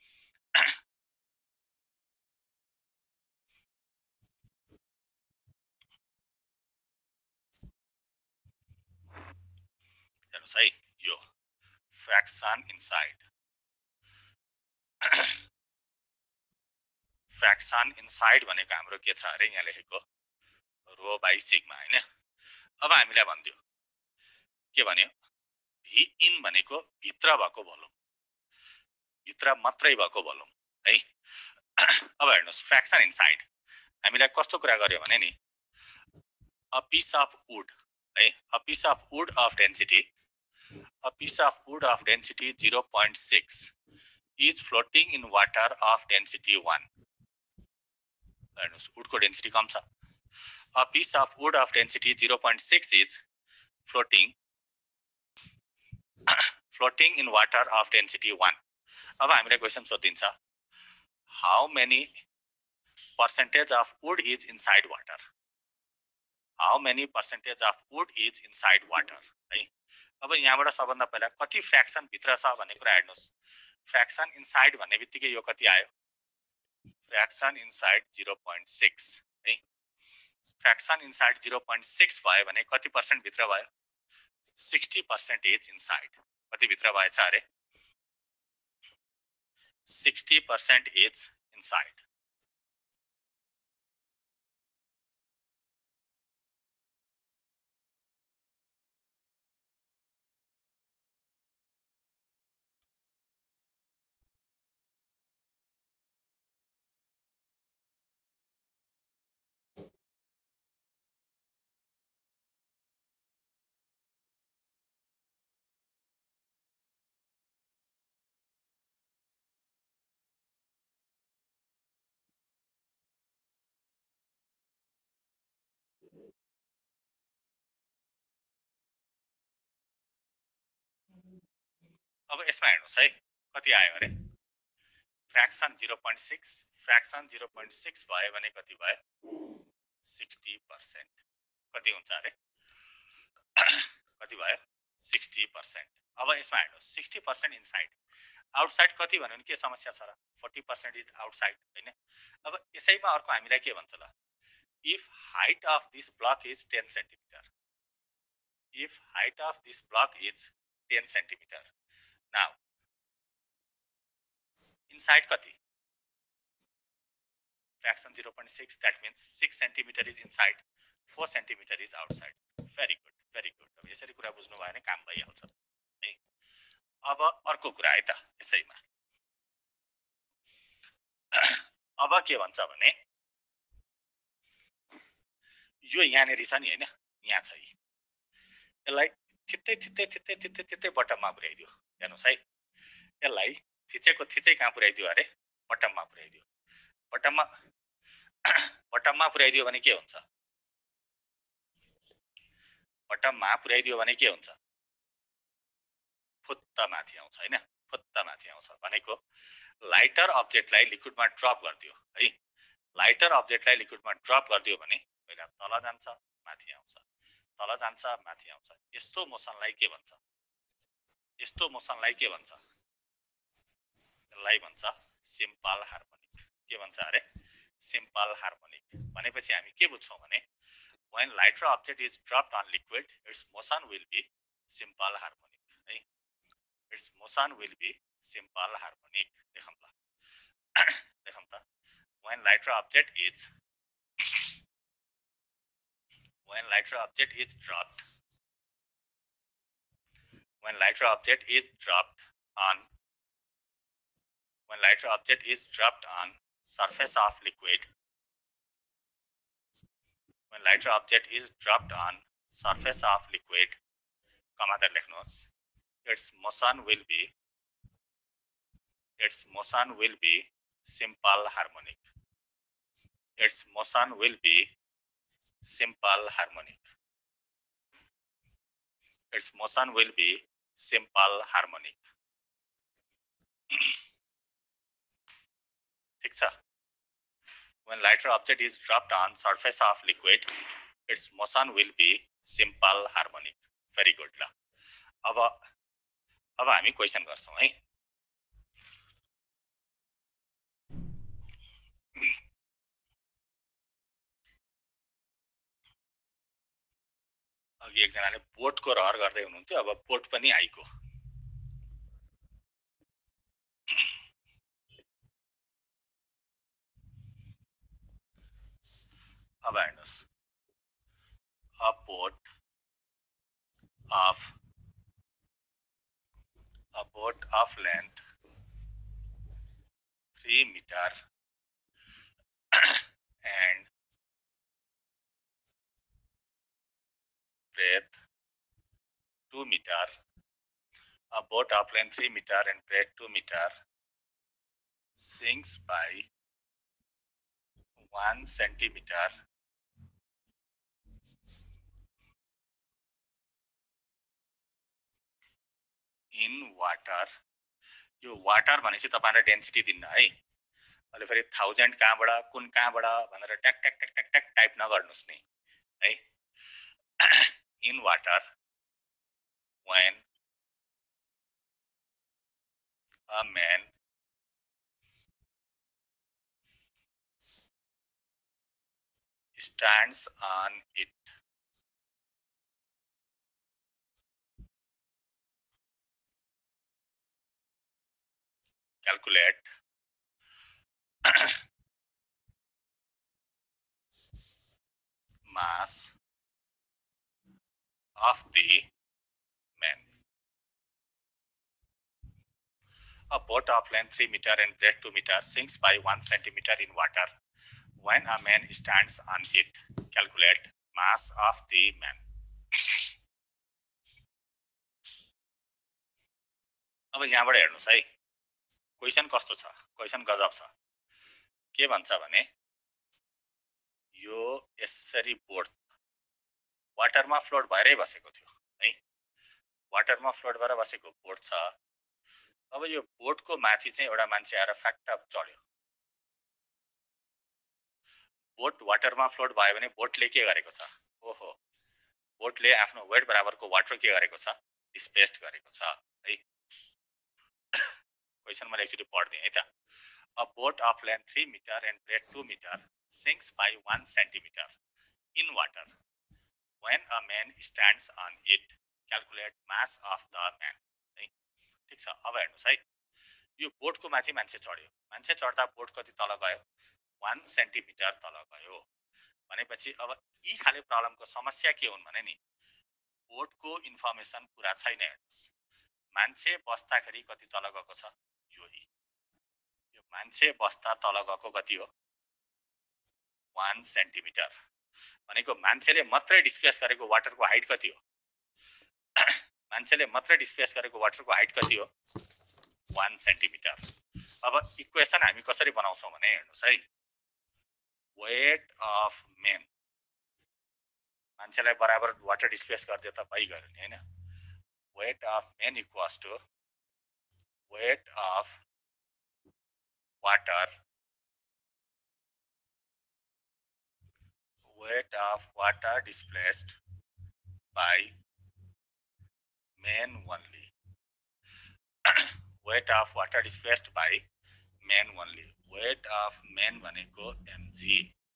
हेर्नुस् है, यो फ्रैक्शन इनसाइड फ्रैक्शन इनसाइड भनेको हाम्रो के छ अरे यहाँ लेखेको रो बाइ सिग्मा हैन। अब हामीलाई भन्दियो के भन्यो v in भनेको भित्र भएको भोल्युम, भित्र मात्रै भएको भोल्युम है। अब हेर्नुस् फ्रैक्शन इनसाइड हामीलाई कस्तो कुरा गर्यो भने नि a piece of wood है, a piece of wood of density 0.6 is floating in water of density 1। हेर्नुस् wood को डेन्सिटी कम छ, a piece of wood of density 0.6 is floating in water of density 1। अब हामीलाई क्वेशन सोधिन्छ how many percentage of wood is inside water, how many percentage of wood is inside water है। अब यहाँबाट सबभन्दा पहिला कति फ्रैक्शन भित्र छ भन्ने कुरा हेर्नुस्, फ्रैक्शन इनसाइड भन्ने बित्तिकै यो कति आयो, फ्रैक्शन इनसाइड 0.6 है। फ्र्याक्सन इनसाइड 0.6 भयो भने कति % भित्र भयो 60% इनसाइड कति भित्र भएछ अरे 60% इनसाइड अब यसमा हेर्नुस् है कति आयो अरे फ्र्याक्सन 0.6 फ्र्याक्सन 0.6 भयो भने कति भयो 60% कति हुन्छ अरे कति भयो 60%। अब यसमा हेर्नुस् 60% इनसाइड आउटसाइड कति भन्नु के समस्या छ र 40% इज आउटसाइड हैन। अब यसैमा अर्को हामीलाई के भन्छ ल if height of this block is 10 centimeter if height of this block is 10 centimeter now inside kati fraction 0.6 that means 6 centimeter is inside 4 centimeter is outside very good very good। अब यसरी कुरा बुझ्नु भयो भने काम भइहाल्छ है। अब अर्को कुरा है त यसैमा अब के भन्छ भने यो यहाँनेरि छ नि हैन यहाँ छ यसलाई थित्तै थित्तै थित्तै थित्तै थित्तै बटममा पुर्याइदियो हेर्नुस् है यसलाई थिचेको थिचै कहाँ पुर्याइदियो अरे बटममा पुर्याइदियो बटममा पुर्याइदियो भने के हुन्छ बटममा पुर्याइदियो भने के हुन्छ फुत्त माथि आउँछ हैन फुत्त माथि आउँछ भनेको लाइटर अब्जेक्टलाई लिक्विडमा ड्रप गरिदियो है लाइटर अब्जेक्टलाई लिक्विडमा ड्रप गरिदियो भने पहिला तल जान्छ माथि आउँछ तल जान्छ माथि आउँछ यस्तो मोसनलाई के भन्छ यस्तो मोसनलाई के भन्छ यसलाई भन्छ सिम्पल हार्मोनिक के भन्छ अरे सिम्पल हार्मोनिक भनेपछि हामी के बुझ्छौं भने when lighter object is dropped on liquid its motion will be simple harmonic है its motion will be simple harmonic देखौं त when lighter object is dropped when lighter object is dropped on surface of liquid when lighter object is dropped on surface of liquid comma there लेख्नुहोस् its motion will be simple harmonic its motion will be simple harmonic its motion will be simple harmonic ठीक छ when lighter object is dropped on surface of liquid its motion will be simple harmonic very good ल अब हामी क्वेशन गर्छौं है अघि एकजनाले बोटको रहर गर्दै हुनुहुन्थ्यो अब बोट पनि आइको अब हेर्नुस् a boat of length 3 meter and breadth 2 meter a boat of length 3 meter and breadth 2 meter sinks by 1 centimeter in water यो वाटर भनेपछि तपाईहरुले डेन्सिटी दिन्न है अहिले फेरि 1000 कहाँबाट कुन कहाँबाट भनेर ट्याक ट्याक ट्याक ट्याक ट्याक टाइप नगर्नुस् नि है in water when a man stands on it. Calculate mass of the man. A boat of length 3 meter and breadth 2 meter sinks by 1 centimeter in water. When a man stands on it, calculate mass of the man. अब यहाँबाट हेर्नुस् है, क्वेशन कस्तो छ, क्वेशन गजब छ। के भन्छ भने यो यसरी बोट वाटरमा फ्लोट भएरै बसेको थियो है, वाटरमा फ्लोट भएर बसेको बोट छ। अब यो बोटको माथि चाहिँ एउटा मान्छे आएर फ्याक्ट चढ्यो। बोट वाटरमा फ्लोट भयो भने बोटले के गरेको छ, ओहो बोटले आफ्नो वेट बराबरको वाटर के गरेको छ, डिस्प्लेस्ड गरेको छ है। क्वेशन मैले एकचोटि पढ्दिएँ है त। A boat of length 3 meter and breadth 2 meter sinks by 1 centimeter in water. When a man stands on it, calculate mass of the man. है ठीक छ। अब हेर्नुस् है, यो बोटको माथि मान्छे चढ्यो, मान्छे चढ्दा बोट कति तल गयो, 1 सेन्टिमिटर तल गयो भनेपछि अब यी खाले प्रब्लमको समस्या के हुन् भने नि बोटको इन्फर्मेसन पुरा छैन। हेर्नुस् मान्छे बस्दाखेरि कति तल गएको छ, यो मान्छे बस्दा तल गएको कति हो, 1 सेन्टिमिटर भनेको मान्छेले मात्रै डिस्प्लेस गरेको वाटरको हाइट कति हो, मान्छेले मात्रै डिस्प्लेस गरेको वाटरको हाइट कति हो, 1 सेन्टिमिटर। अब इक्वेसन हामी कसरी बनाउँछौँ भने हेर्नुस् है, वेट अफ मेन मान्छेलाई बराबर वाटर डिस्प्लेस गर्दै त भइगयो नि हैन। Weight of men equals to weight of water, weight of water displaced by man only. weight of water displaced by man only. weight of man भनेको mg,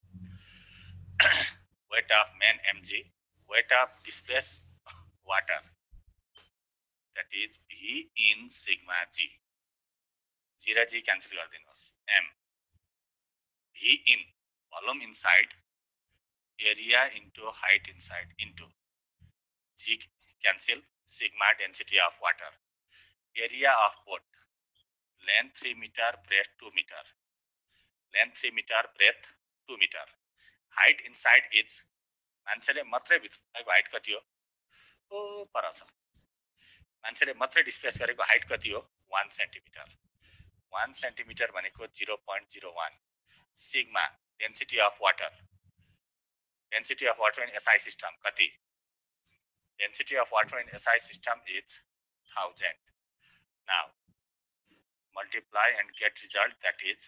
weight of man mg, weight of displaced water that is v in sigma g. g र g cancel गरिदिनुहोस्, m v in volume inside area into height inside into g cancel sigma density of water, area of boat length 3 meter, breadth 2 meter, length 3 meter, breadth 2 meter, height inside is मान्छेले मात्रै भित्रको हाइट कति हो, ओ पर छ, मान्छेले मात्रै डिस्प्लेस गरेको हाइट कति हो, 1 सेन्टिमिटर। 1 सेन्टिमिटर भनेको 0.01 sigma density of water, density of water in SI system kati, density of water in SI system is 1000. Now multiply and get result, that is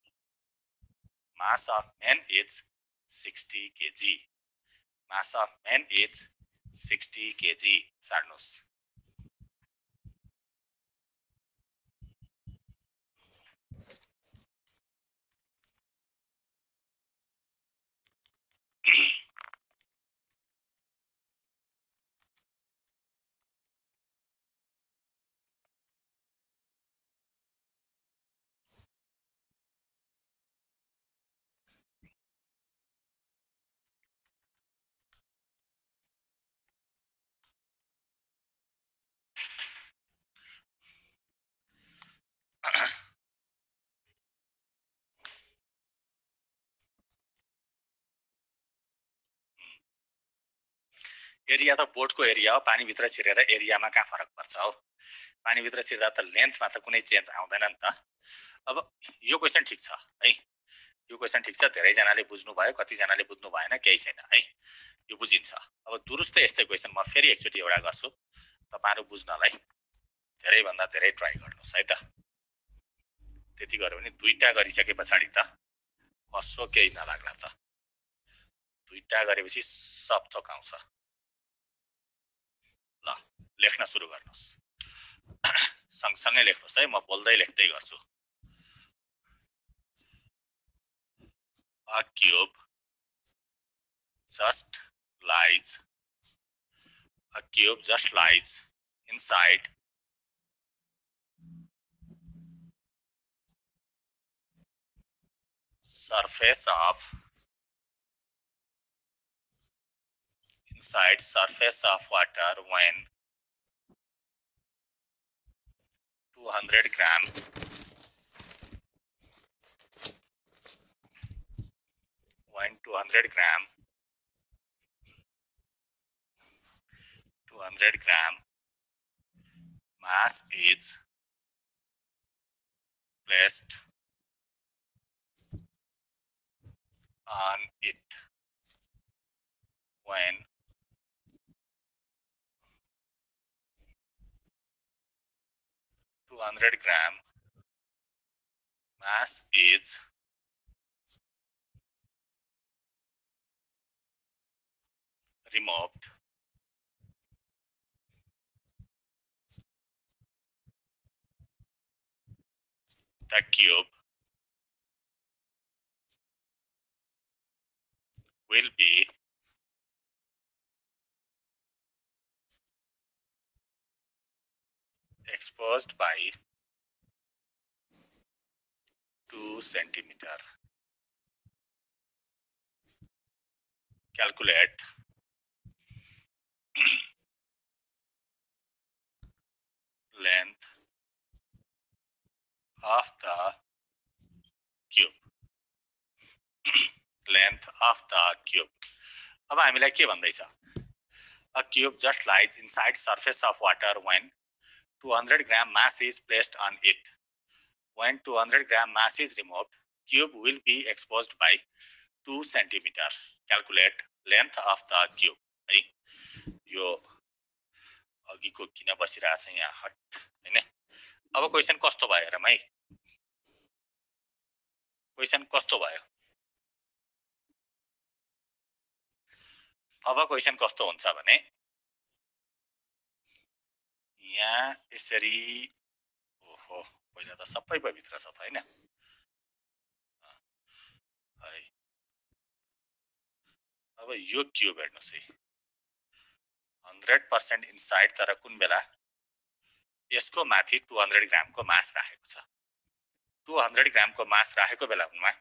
mass of man is 60 kg, mass of man is 60 kg. Sarnus area त बोटको एरिया हो, पानी भित्र छिरेर एरियामा कहाँ फरक पर्छ हो, पानी भित्र छिर्दा त लेन्थमा त कुनै चेन्ज आउँदैन नि त। अब यो क्वेशन ठीक छ है, यो क्वेशन ठीक छ, धेरै जनाले बुझ्नु भयो, कति जनाले बुझ्नु भएन, केही छैन है, यो बुझिन्छ। अब दुरुस्तै यस्तै क्वेशन म फेरि एकचोटि एउटा गर्छु तपाईहरु बुझ्नलाई, धेरै भन्दा धेरै ट्राई गर्नुस् है त। त्यति गर्यो भने दुईटा गरिसके पछाडी त कसो केही नलाग्ला त, दुईटा गरेपछि सब थोक आउँछ। ल लेख्न सुरु गर्नुस्, सँगसँगै लेख्नुस् है, म बोल्दै लेख्दै गर्छु। A cube just lies inside surface of water when 200 gram mass is placed on it. When 200 gram mass is removed, the cube will be exposed by 2 centimeter. Calculate length of the cube. अब हामीलाई के भन्दैछ? A cube just lies inside surface of water when 200 gram mass is placed on it. When 200 gram mass is removed, cube will be exposed by 2 centimeter. Calculate length of the cube. है यो अघिको किन बसिरहेछ यहाँ हट हैन. अब क्वेशन कस्तो भयो हेरम है. क्वेशन कस्तो भयो? अब क्वेशन कस्तो हुन्छ भने यहाँ यसरी ओहो पहिला त सबै भित्र छ त हैन. है अब यो क्यूब हेर्नुस् है 100% इनसाइड तर कुन बेला यसको माथि 200 ग्राम को मास राखेको छ. 200 ग्राम को मास राखेको बेलामा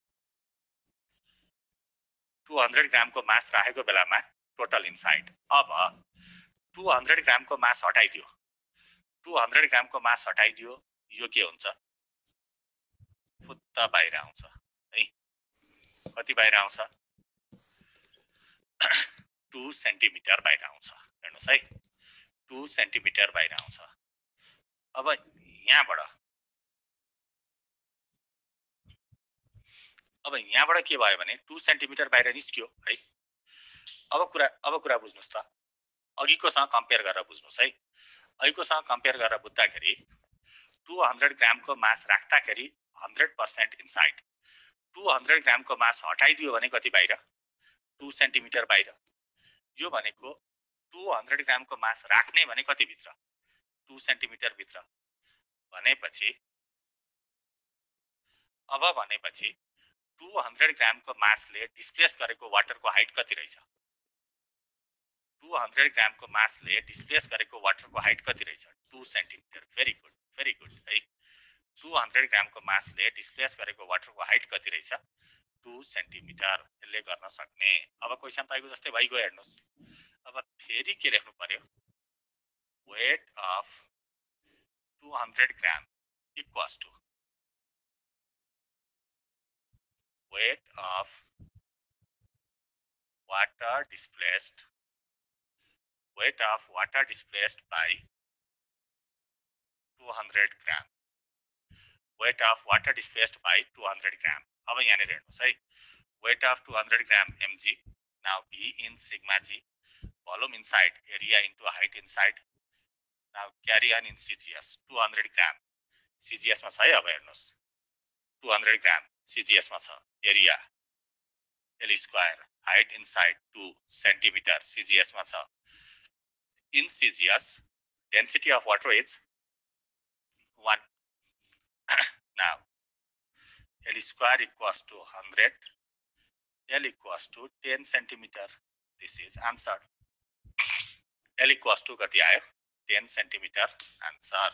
200 ग्राम को मास राखेको बेलामा टोटल इनसाइड. अब 200 ग्राम को मास हटाइदियो. 200 ग्राम को मास हटाइदियो यो के हुन्छ? फुत्ता बाहिर आउँछ है. कति बाहिर आउँछ? 2 सेन्टिमिटर बाहिर आउँछ. हेर्नुस् है 2 सेन्टिमिटर बाहिर आउँछ. अब यहाँबाट के भयो भने 2 सेन्टिमिटर बाहिर निस्क्यो है. अब कुरा बुझ्नुस् त. अघिकोसँग कम्पेयर गरेर बुझ्नुस् है. अघिकोसँग कम्पेयर गरेर बुझ्दाखेरि 200 ग्राम को मास राख्दाखेरि 100% इनसाइड. 200 ग्राम को मास हटाइदियो भने कति बाहिर? 2 सेन्टिमिटर बाहिर. यो भनेको 200 ग्राम को मास राख्ने भने कति भित्र? 2 सेन्टिमिटर भित्र. भनेपछि 200 ग्राम को मासले डिस्प्लेस गरेको वाटरको हाइट कति रहेछ? 200 ग्राम को मासले डिस्प्लेस गरेको वाटरको हाइट कति रहेछ? 2 सेन्टिमिटर. भेरी गुड है. 200 ग्राम को मासले डिस्प्लेस गरेको वाटरको हाइट कति रहेछ? 2 सेन्टिमिटर. यसले गर्न सक्ने. अब क्वेशन त आइगो जस्तै भइगयो हेर्नुस्. अब फेरि के लेख्नु पर्यो? Weight of 200 gram equals to weight of water displaced by 200 gram. Weight of water displaced by 200 gram. अब यहाँ हेर्नुस् है. Weight of 200 gram mg. Now B in sigma g. Volume inside, area into height inside. Now carry on in CGS. 200 gram. CGS मा छ है. अब हेर्नुस् 200 gram CGS मा छ. Area L square, height inside 2 centimeter CGS मा छ. In CGS density of water is 1. Now L square equals to 100 L equals to 10 centimeter. This is answered. L equals to कति आयो 10 centimeter answer.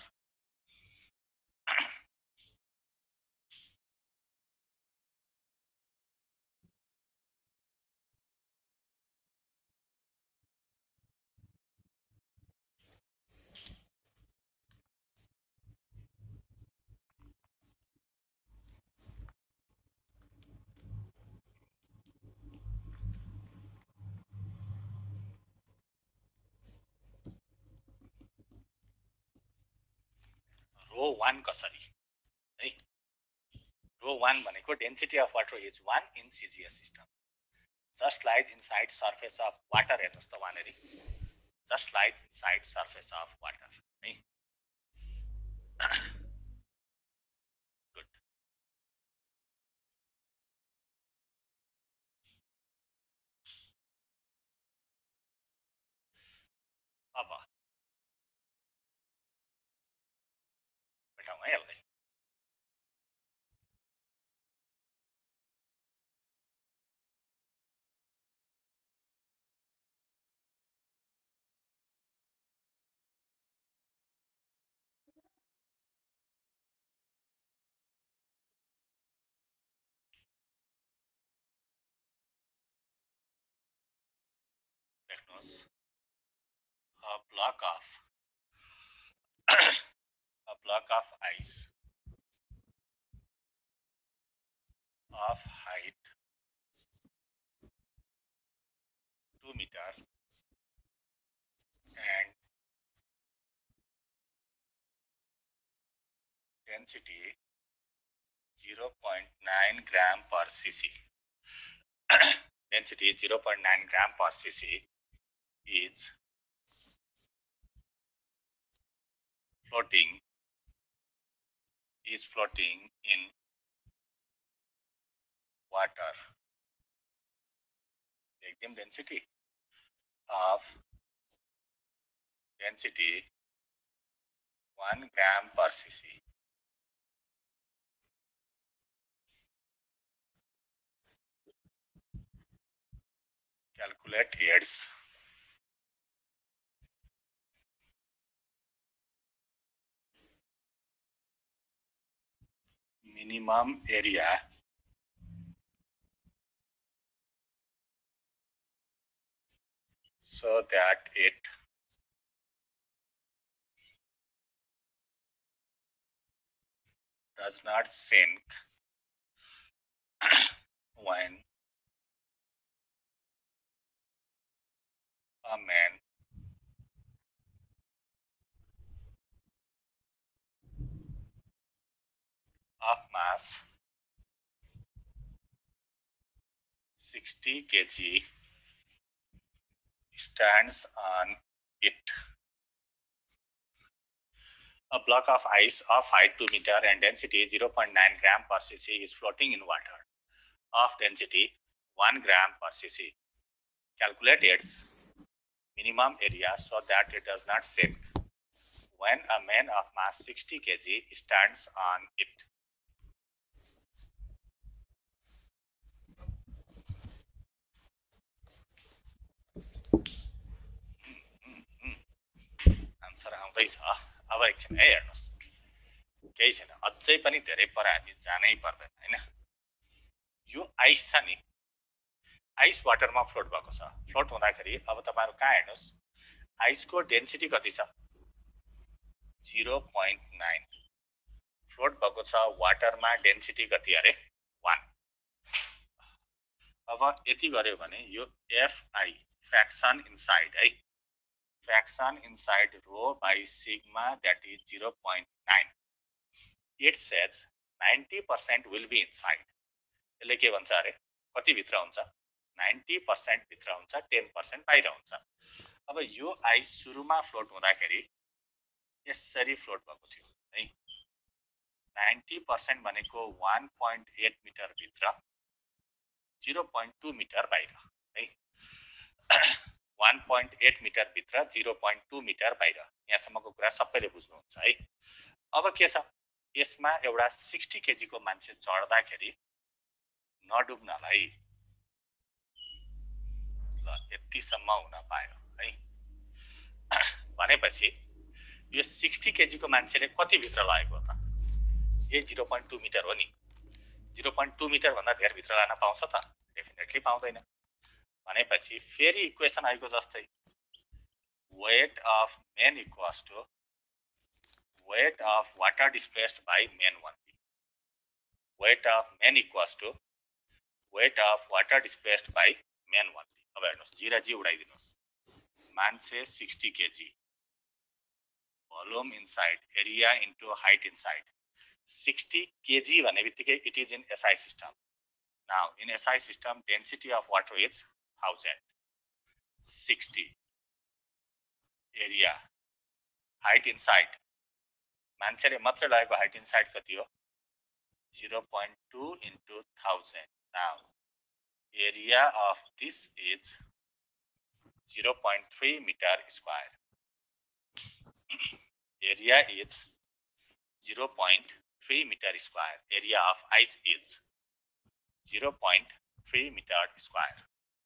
Rho 1 कसरी है Rho 1 भनेको density of water is 1 in CGS system. Just lies inside surface of water हेर्नुस् त वहाँनेरि just lies inside surface of water है good. अब बेटाउँ है यसलाई लेख्नुस् a block of ice of height 2 meter and density 0.9 gram per cc. Density 0.9 gram per cc is floating in water. Take them density of 1 gram per cc. Calculate its minimum area so that it does not sink when a man of mass 60 kg stands on it. A block of ice of height 2 meter and density 0.9 gram per cc is floating in water of density 1 gram per cc. Calculate its minimum area so that it does not sink when a man of mass 60 kg stands on it. Answer आउँदैछ अब एकछिन है हेर्नुस् केही छैन अझै पनि धेरै पर हामी जानै पर्दैन हैन यो आइस छ नि आइस वाटरमा फ्लोट भएको छ फ्लोट हुँदाखेरि अब तपाईहरु कहाँ हेर्नुस् आइसको डेन्सिटी कति छ 0.9 फ्लोट भएको छ वाटरमा डेन्सिटी कति अरे 1 अब यति गर्यो भने यो fi फ्र्याक्सन इनसाइड है fraction inside rho by sigma that is 0.9. It says 90% will be inside. यसले के भन्छ अरे कति भित्र हुन्छ 90% भित्र हुन्छ 10% बाहिर हुन्छ अब यो आइस सुरुमा फ्लोट हुँदाखेरि यसरी फ्लोट भएको थियो है 90% भनेको 1.8 मिटर भित्र 0.2 मिटर बाहिर है 1.8 मिटर भित्र 0.2 मिटर बाहिर यहाँसम्मको कुरा सबैले बुझ्नुहुन्छ है अब के छ यसमा एउटा 60 केजी को मान्छे चढ्दाखेरि नडुब्नलाई यतिसम्म हुन पायो है। भनेपछि यो 60 केजी को मान्छेले कति भित्र लागेको त? यही 0.2 मिटर हो नि। 0.2 मिटर भन्दा धेरै भित्र लान पाउँछ त? डेफिनेटली पाउँदैन। भनेपछि फेरि इक्वेसन आएको जस्तै weight of men equals to weight of water displaced by men only. Weight of men equals to weight of water displaced by men only. अब हेर्नुहोस्, जी र जी उडाइदिनुहोस्। मान्छे 60 kg, volume inside, area into height inside. 60 kg भन्ने बित्तिकै it is in SI system. Now in SI system density of water is 1000. 60 area, height inside, मान्छेले मात्र लागेको height inside कति हो? 0.2 into 1000. Now area of this is 0.3 meter square. Area is 0.3 meter square. Area of ice is 0.3 meter square.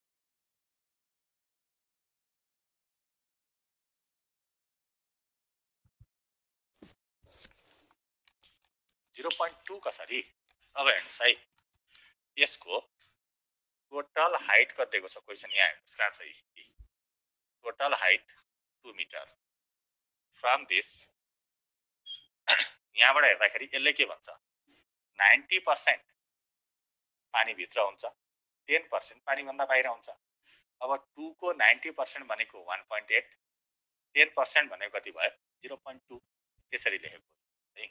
.2 कसरी? अब हेर्नुहोस् है, यसको टोटल हाइट कति दिएको छ? क्वेसन यहाँ हेर्नुहोस् कहाँ छ? Total height 2 metre. From this यहाँबाट हेर्दाखेरि यसले के भन्छ? 90% पानी भित्र हुन्छ, 10% पानी भन्दा बाहिर हुन्छ। अब 2 को 90% भनेको 1.8, 10% भनेको कति भयो? 0.2। त्यसरी लेखेको है।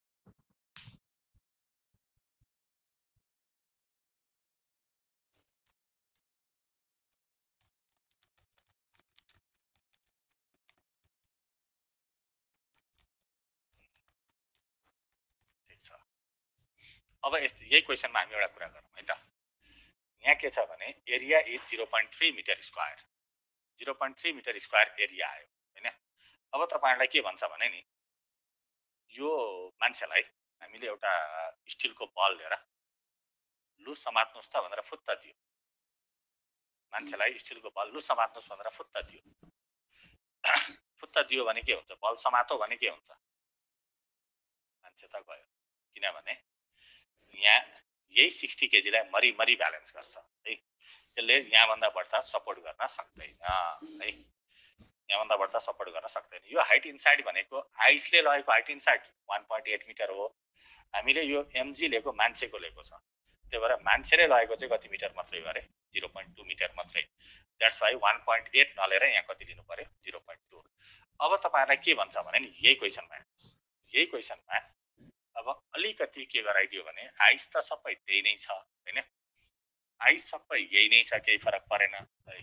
अब यही क्वेसनमा हामी एउटा कुरा गरौँ है त। यहाँ के छ भने area is 0.3 metre square. 0.3 metre square area आयो हैन। अब तपाईहरुलाई के भन्छ भने नि, यो मान्छेलाई हामीले एउटा स्टिलको बल लिएर लु समात्नुस् त भनेर फुत्ता दियो। मान्छेलाई स्टिलको बल लु समात्नुस् भनेर फुत्ता दियो। फुत्ता दियो भने के हुन्छ? बल समातो भने के हुन्छ? मान्छे त गयो। किनभने यहाँ यही 60 केजीलाई मरी मरी ब्यालेन्स गर्छ है। यसले यहाँ भन्दा बढ्ता सपोर्ट गर्न सक्दैन है। यहाँ भन्दा बढ्ता सपोर्ट गर्न सक्दैन। यो हाइट इनसाइड भनेको आइसले लगेको हाइट इनसाइड 1.8 मिटर हो। हामीले यो एमजी लिएको मान्छेको लिएको छ। त्यही भएर मान्छेले लगेको चाहिँ कति मिटर मात्रै गरे? 0.2 मिटर मात्रै। दैट्स व्हाई 1.8 नलेर यहाँ कति लिनु पर्यो? 0.2। अब तपाईहरुलाई के भन्छ भने नि, यही क्वेसनमा हेर्नुस्। यही क्वेसनमा अब अलिकति के गराइदियो भने आइस त सबै त्यही नै छ हैन। आइस सबै यही नै छ, केही फरक परेन है।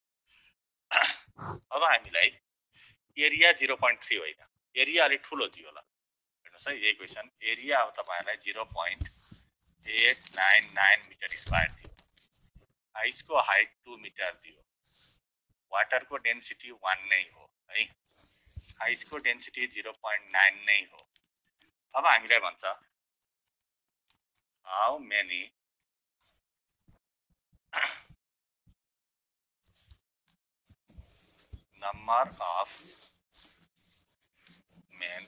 अब हामीलाई एरिया 0.3 होइन, एरिया अलि ठुलो दियो ल। हेर्नुस् है, यही क्वेसन एरिया अब तपाईहरुलाई 0.899 मिटर स्क्वायर दियो। आइसको हाइट 2 मिटर दियो। वाटरको डेन्सिटी 1 नै हो है। आइसको डेन्सिटी 0.9 नै हो। अब हामीलाई भन्छ how many number of men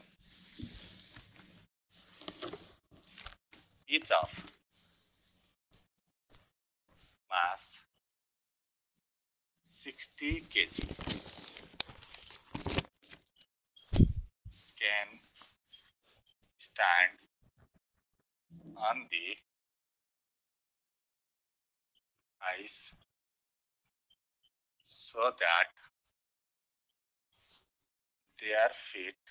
each of mass 60 kg can stand on the ice so that their feet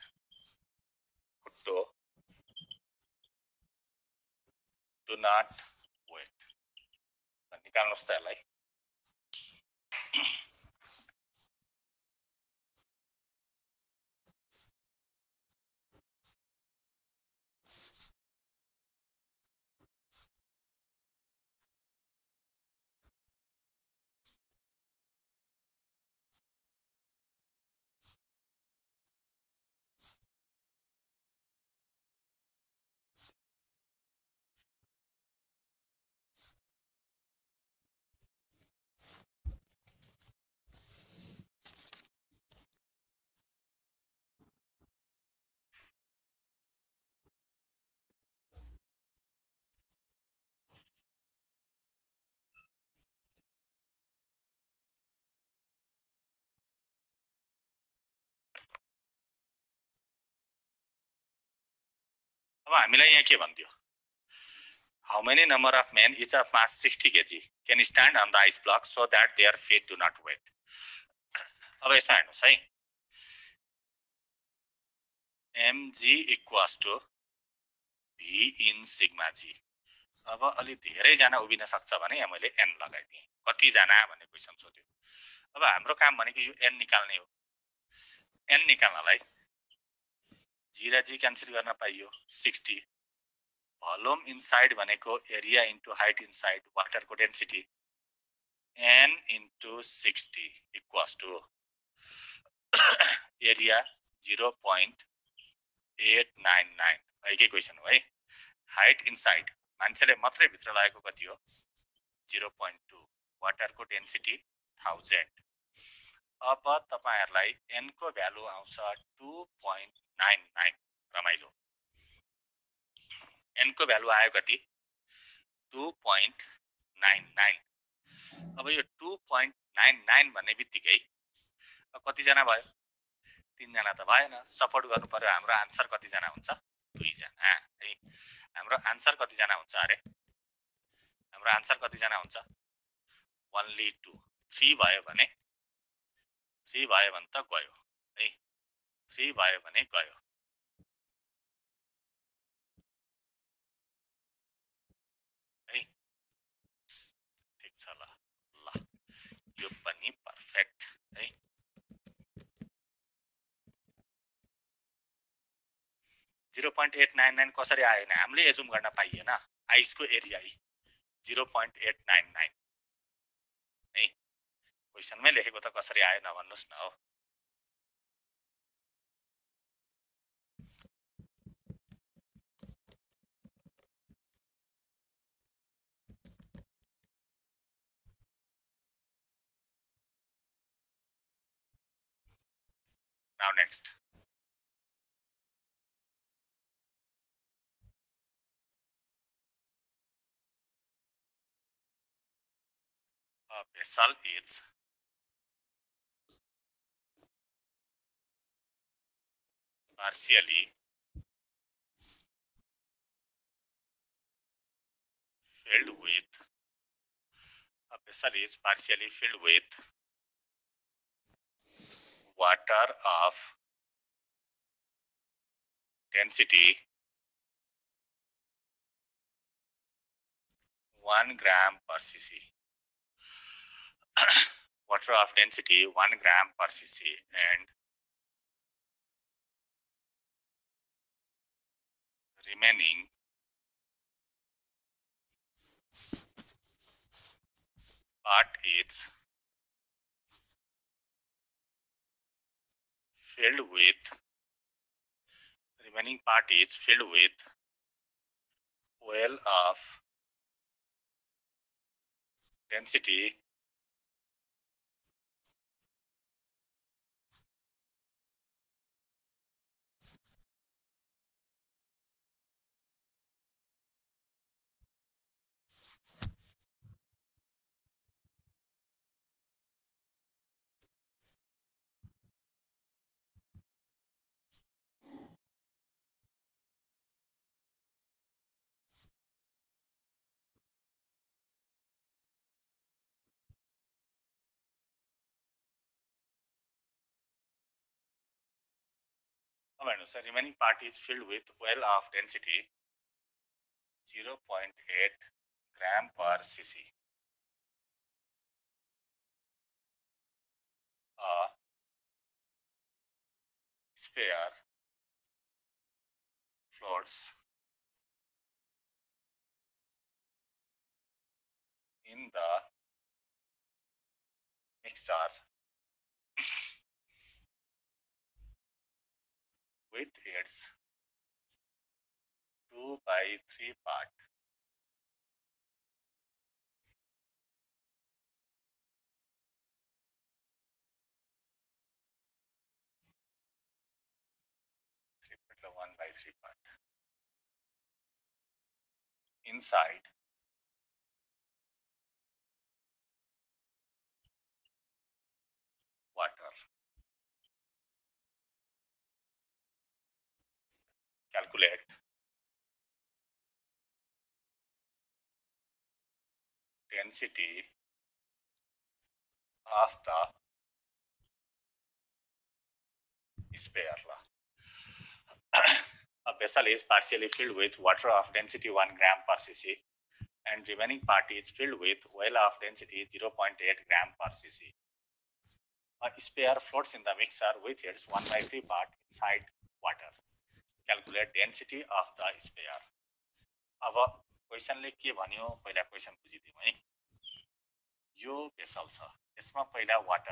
do not wet. निकाल्नुस् त यसलाई। अब हामीलाई यहाँ के भन्दियो, how many number of men each of mass 60 kg can stand on the ice block so that their feet do not wet. अब यसमा हेर्नुस् है, mg equals to v in sigma g. अब अलि धेरै जना उभिन सक्छ भने यहाँ मैले n लगाइदिएँ, कति जना भन्ने क्वेशन सोध्यो। अब हाम्रो काम भनेको यो n निकाल्ने हो। n निकाल्नलाई g र g क्यान्सल गर्न पाइयो, 60 भोल्युम इनसाइड भनेको एरिया इन्टु हाइट इनसाइड वाटरको density n into 60 equals to area 0.899 एकै क्वेशन हो है। हाइट इनसाइड मान्छेले मात्रै भित्र लागेको कति हो, 0.2, वाटरको डेन्सिटी 1000। अब तपाईहरुलाई n को भ्यालु आउँछ 2.99, रमाइलो। n को भ्यालु आयो कति, 2.99। अब यो 2.99 भन्ने बित्तिकै कति जना भयो, 3 जना त भएन, सपोर्ट गर्नु पर्यो। हाम्रो आन्सर कति जना हुन्छ, 2 जना है। हाम्रो आन्सर कति जना हुन्छ अरे, हाम्रो आन्सर कति जना हुन्छ, ओन्ली 2। 3 भयो भने त गयो है, 3 भयो भने गयो है। ठीक छ, ल यो पनि पर्फेक्ट है। जीरो 0.899 कसरी आयो भने हामीले एजुम गर्न पाइएन, आइसको एरिया 0.899 है। क्वेशनमै लेखेको त कसरी आयो नभन्नुस् न हो। Now next, a vessel is partially filled with water of density 1 gram per cc. Water of density 1 gram per cc and remaining part is filled with oil of density remaining part is filled with oil of density 0.8 gram per cc. A sphere floats in the mixture with its 2/3 part. The 1/3 part inside water. Calculate density of the sphere ल a vessel is partially filled with water of density 1 gram per cc and remaining part is filled with oil of density 0.8 gram per cc. A sphere floats in the mixer with its 1/3 part inside water. Calculate density of the sphere. अब क्वेशनले के भन्यो पहिला क्वेशन बुझिदिउँ है। यो भेसल छ, यसमा पहिला वाटर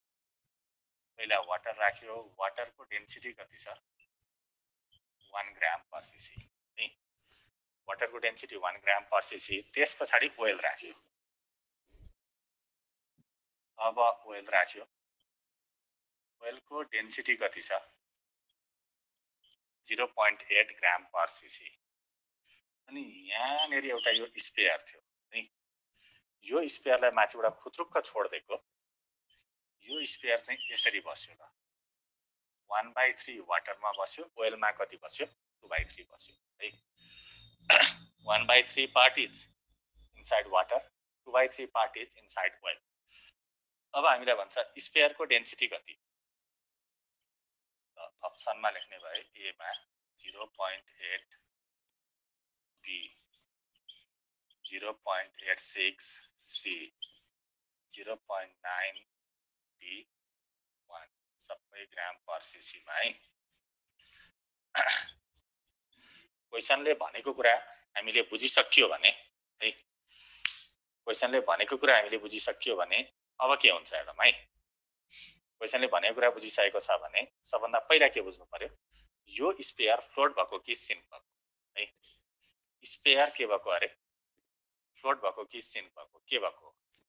राख्यो, वाटरको डेन्सिटी कति छ 1 ग्राम पर सीसी है। वाटरको डेन्सिटी 1 ग्राम पर सीसी, त्यसपछि ओइल राख्यो। अब ओइल राख्यो, ओइलको डेन्सिटी कति छ 0.8 ग्राम पर सीसी। अनि यहाँनेरि एउटा यो स्पेयर थियो है, यो स्पेयरलाई माथिबाट खुत्रुक्क छोड्दिएको, यो स्पेयर चाहिँ यसरी बस्यो ल, 1/3 वाटरमा बस्यो, ओइलमा कति बस्यो 2/3 बस्यो है। 1/3 part is inside water, 2/3 part is inside oil. अब हामीलाई भन्छ स्पेयरको डेन्सिटी कति, अप्सनमा लेख्ने भए ए मा 0.8, बी 0.86, सी 0.9, डी 1 सबै ग्राम पर सीसी मा है। क्वेशनले भनेको कुरा हामीले बुझिसक्यो भने है, क्वेशनले भनेको कुरा हामीले बुझिसक्यो भने अब के हुन्छ हेरौँ है। क्वेशनले भनेको कुरा बुझिसकेको छ भने सबभन्दा पहिला के बुझ्नु पर्यो, यो स्पेयर फ्लोट भएको कि सिङ्क भएको है। स्पेयर के भएको अरे, फ्लोट भएको कि सिङ्क भएको, के भएको,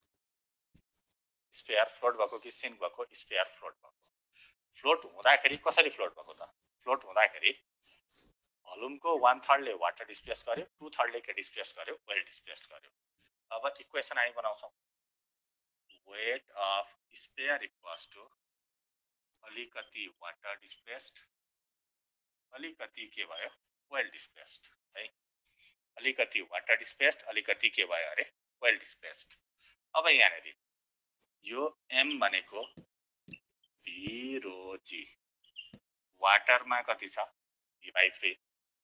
स्पेयर फ्लोट भएको कि सिङ्क भएको, स्पेयर फ्लोट भएको। फ्लोट हुँदाखेरि कसरी फ्लोट भएको त, फ्लोट हुँदाखेरि भोल्युमको 1/3 ले वाटर डिस्प्लेस गर्यो, 2/3 ले के डिस्प्लेस गर्यो, ओइल डिस्प्लेस गर्यो। अब इक्वेसन हामी बनाउँछौँ, weight of sphere equals to अलिकति वाटर डिस्प्लेस्ड, अलिकति के भयो ओइल डिस्प्लेस्ड है। अलिकति वाटर डिस्प्लेस्ड, अलिकति के भयो अरे ओइल डिस्प्लेस्ड। अब यहाँनेरि यो एम भनेको भी रो जी, वाटरमा कति छ v/3,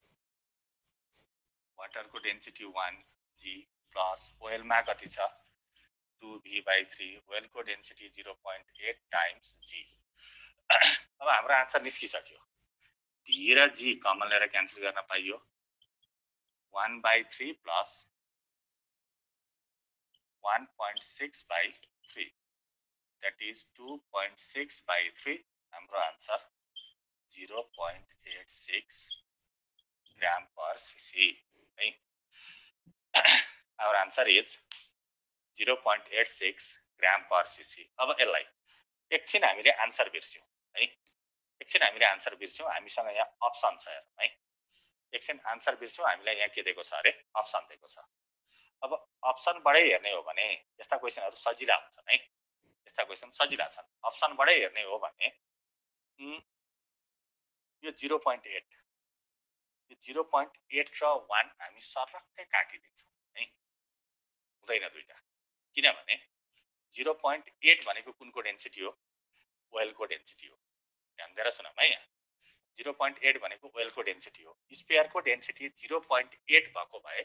वाटरको डेन्सिटी 1 जी प्लस ओइलमा कति छ 2v/3, ओइलको डेन्सिटी 0.8 टाइम्स जी। अब हाम्रो आन्सर निस्किसक्यो, भी र जी कमन लिएर क्यान्सल गर्न पाइयो, 1/3 प्लस 1.6/3 that is 2.6/3, हाम्रो आन्सर 0.86 ग्राम पर सीसी है। our answer is 0.86 gram per cc. अब यसलाई एकछिन हामीले आन्सर बिर्स्यौं है, एकछिन हामीले आन्सर बिर्स्यौं, हामीसँग यहाँ अप्सन छ हेरौँ है। एकछिन आन्सर बिर्स्यौं, हामीलाई यहाँ के दिएको छ अरे अप्सन दिएको छ। अब अप्सनबाटै हेर्ने हो भने यस्ता क्वेशनहरु सजिला हुन्छन् है, यस्ता क्वेशन सजिला छन्। अप्सनबाटै हेर्ने हो भने यो 0.8, यो 0.8 र 1 हामी सरलक्कै काटिदिन्छौँ है, हुँदैन दुईटा। किनभने 0.8 भनेको कुनको डेन्सिटी हो, ओइलको डेन्सिटी हो। ध्यान दिएर सुनौँ है, यहाँ 0.8 भनेको ओइलको डेन्सिटी हो। स्पेयरको डेन्सिटी 0.8 भएको भए,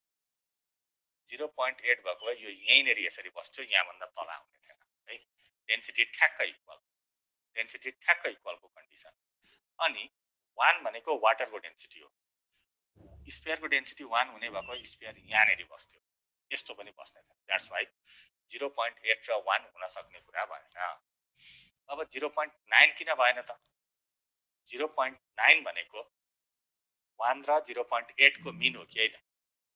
0.8 भएको भए यो यहीँनेरि यसरी बस्थ्यो, यहाँभन्दा तल आउने थिएन है। डेन्सिटी ठ्याक्कै इक्वल, डेन्सिटी ठ्याक्कै इक्वलको कन्डिसन। अनि 1 भनेको वाटरको डेन्सिटी हो, स्पेयरको डेन्सिटी 1 हुने भएको स्पेयर यहाँनेरि बस्थ्यो, यस्तो पनि बस्ने छैन। द्याट्स वाइ 0.8 र 1 हुन सक्ने कुरा भएन। अब 0.9 किन भएन त, 0.9 भनेको 1 र 0.8 को मिन हो कि हैन।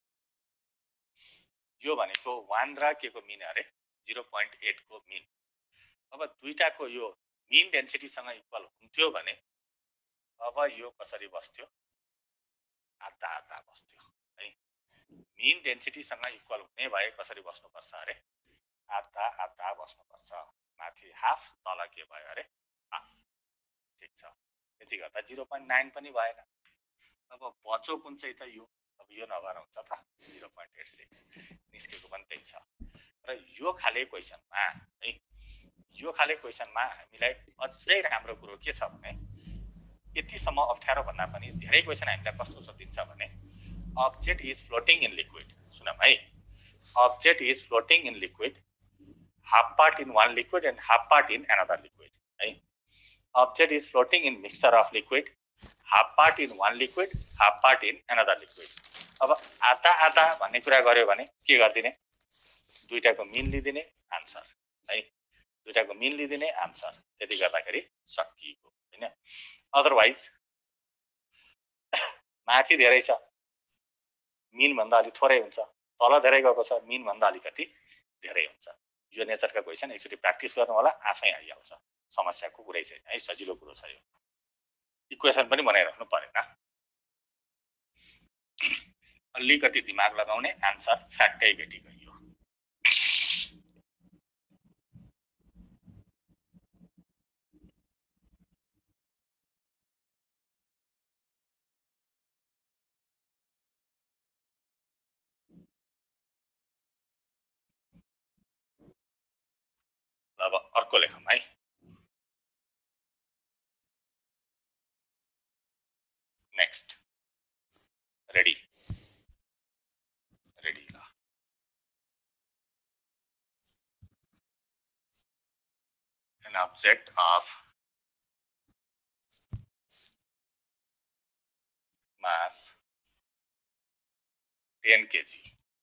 यो भनेको 1 र के को मिन अरे 0.8 को मिन। अब दुईटाको यो मिन डेन्सिटी सँग इक्वल हुन्थ्यो भने अब यो कसरी बस्थ्यो, आधा आधा बस्थ्यो है। मिन डेन्सिटी सँग इक्वल हुने भए कसरी बस्नुपर्छ अरे आधा आधा बस्नुपर्छ, माथि हाफ तल के भयो अरे हाफ। ठीक छ, यति गर्दा 0.9 पनि भएन। अब बच्यो कुन चाहिँ त यो, अब यो नभएर हुन्छ त 0.86 निस्केको पनि त्यही छ। र यो खाले क्वेशनमा है यो खाले क्वेशनमा हामीलाई अझै राम्रो कुरो के छ भने यतिसम्म अप्ठ्यारो भन्दा पनि धेरै क्वेशन हामीलाई कस्तो सोधिन्छ भने object is floating in liquid। सुनौँ है, object is floating in liquid, half part in one liquid and half part in another liquid है। object is floating in mixture of liquid, half part in one liquid, half part in another liquid। अब आधा आधा भन्ने कुरा गर्यो भने के गर्दिने, दुईटाको मिन लिदिने आन्सर है, दुईटाको मिन लिदिने आन्सर, त्यति गर्दाखेरि सकिएको हैन। अदरवाइज माथि धेरै छ मिन भन्दा अलि थोरै हुन्छ, तल धेरै गएको छ मिन भन्दा अलिकति धेरै हुन्छ। यो नेचरका क्वेशन एकचोटि प्र्याक्टिस गर्नु होला, आफै आइहाल्छ, समस्याको कुरै छैन है, सजिलो कुरो छ यो। इक्वेसन पनि बनाइराख्नु परेन, अलिकति दिमाग लगाउने आन्सर फ्याक्टै भेटिगयो। अब अर्को लेखौँ है। नेक्स्ट रेडी रेडी ल an object of mass 10 kg,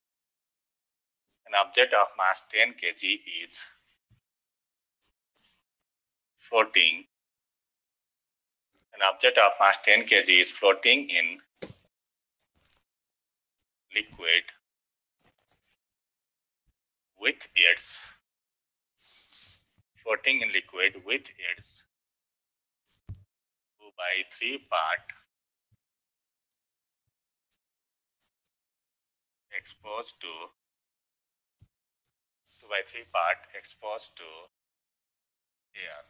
an object of mass 10 kg is floating, an object of mass 10 kg is floating in liquid with its floating in liquid with its 2/3 part exposed to 2/3 part exposed to air.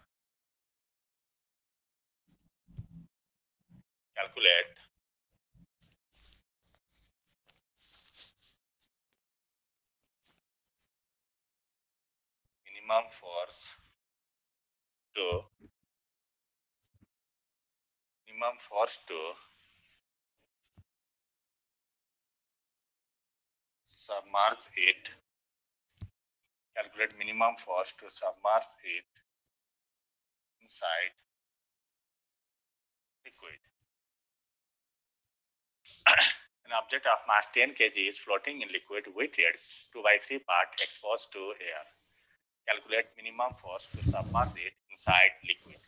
Calculate minimum force to submerge it. Calculate minimum force to submerge it inside liquid. An object of mass 10 kg is floating in liquid with its 2/3 part exposed to air. Calculate minimum force to submerge it inside liquid.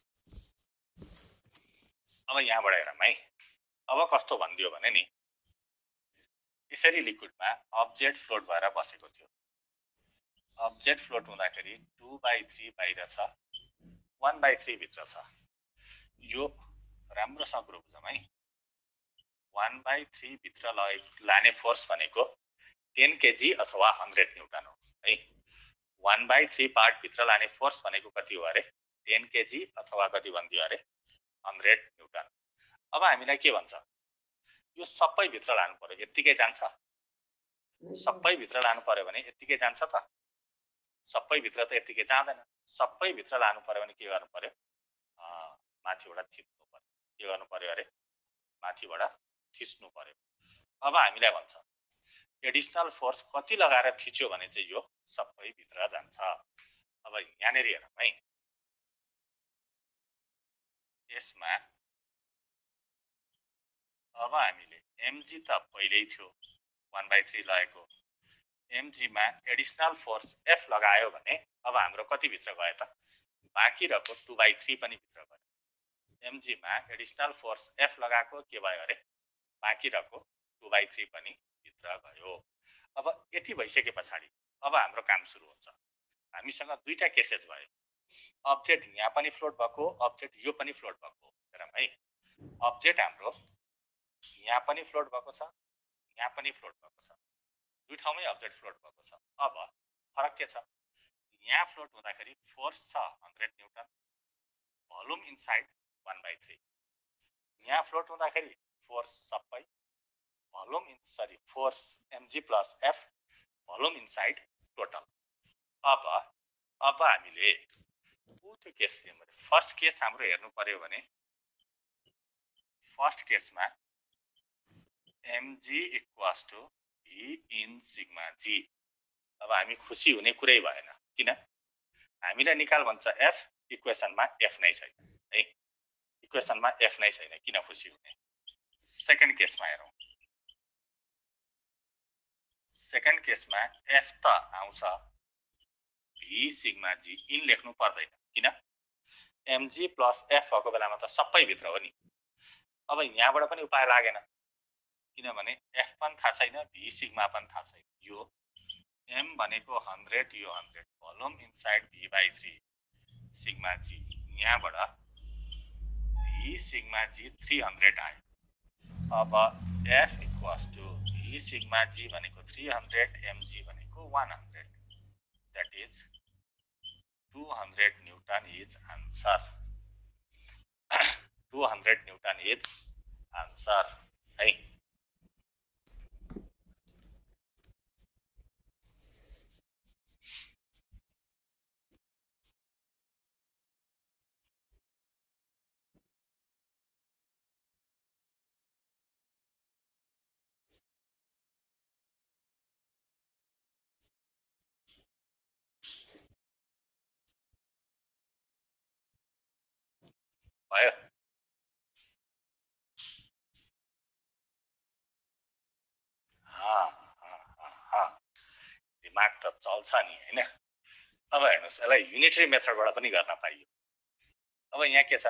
अब यहाँबाट हेरौँ है। अब कस्तो भनिदियो भने नि यसरी लिक्विडमा अब्जेक्ट फ्लोट भएर बसेको थियो। अब्जेक्ट फ्लोट हुँदाखेरि 2/3 बाहिर छ, 1/3 भित्र छ। यो राम्रोसँग कुरो बुझौँ है। 1/3 भित्र लाने फोर्स भनेको 10 केजी अथवा 100 न्युटन हो है। 1/3 पार्ट भित्र लाने फोर्स भनेको कति हो अरे 10 केजी अथवा कति भन्दियो अरे 100 न्युटन। अब हामीलाई के भन्छ, यो सबै भित्र लानु पर्यो, यतिकै जान्छ? सबै भित्र लानु पर्यो भने यतिकै जान्छ त? सबै भित्र त यतिकै जाँदैन। सबै भित्र लानु पर्यो भने के गर्नु पर्यो, माथिबाट थिच्नु पर्यो। के गर्नु पर्यो अरे माथिबाट थिच्नु पर्यो। अब हामीलाई भन्छ एडिशनल फोर्स कति लगाएर थिच्यो भने चाहिँ यो सबै भित्र जान्छ। अब यहाँनेर हेरौँ है। यसमा अब हामीले mg त पहिल्यै थियो 1/3 लगेको, mg मा एडिशनल फोर्स f लगायो भने अब हाम्रो कति भित्र गयो त, बाँकी रहेको 2/3 पनि भित्र गयो। mg मा एडिशनल फोर्स f लगाएको के भयो अरे बाँकी रहेको 2/3 पनि भित्र गयो। अब यति भइसके पछाडि अब हाम्रो काम सुरु हुन्छ। हामीसँग दुईटा केसेस भयो, अब्जेक्ट यहाँ पनि फ्लोट भएको, अब्जेक्ट यो पनि फ्लोट भएको। हेरौँ है, अब्जेक्ट हाम्रो यहाँ पनि फ्लोट भएको छ, यहाँ पनि फ्लोट भएको छ, दुई ठाउँमै अब्जेक्ट फ्लोट भएको छ। अब फरक के छ, यहाँ फ्लोट हुँदाखेरि फोर्स छ 100 न्युटन, भोल्युम इनसाइड 1/3। यहाँ फ्लोट हुँदाखेरि फोर्स सबै volume in force mg plus f volume inside total. अब हामीले त्यो केस लियौं भने फर्स्ट केस हाम्रो हेर्नु पर्यो भने फर्स्ट केसमा mg equals to v in sigma g. अब हामी खुसी हुने कुरै भएन किन हामीलाई निकाल भन्छ f इक्वेसनमा f नै छैन है इक्वेसनमा f नै छैन किन खुसी हुने सेकेन्ड केसमा हेरौं सेकेन्ड केसमा f त आउँछ v sigma g इन लेख्नु पर्दैन किन mg plus f भएको बेलामा त सबै भित्र हो नि अब यहाँबाट पनि उपाय लागेन किनभने f पनि थाहा छैन v sigma पनि थाहा छैन यो m भनेको 100 यो 100 volume inside v by 3 sigma g यहाँबाट v sigma g 300 आयो अब f equals to v sigma g भनेको 300 mg भनेको 100 that is 200 Newton is answer 200 Newton is answer है भयो दिमाग त चल्छ नि हैन अब हेर्नुस् यसलाई युनिटरी मेथडबाट पनि गर्न पाइयो अब यहाँ के छ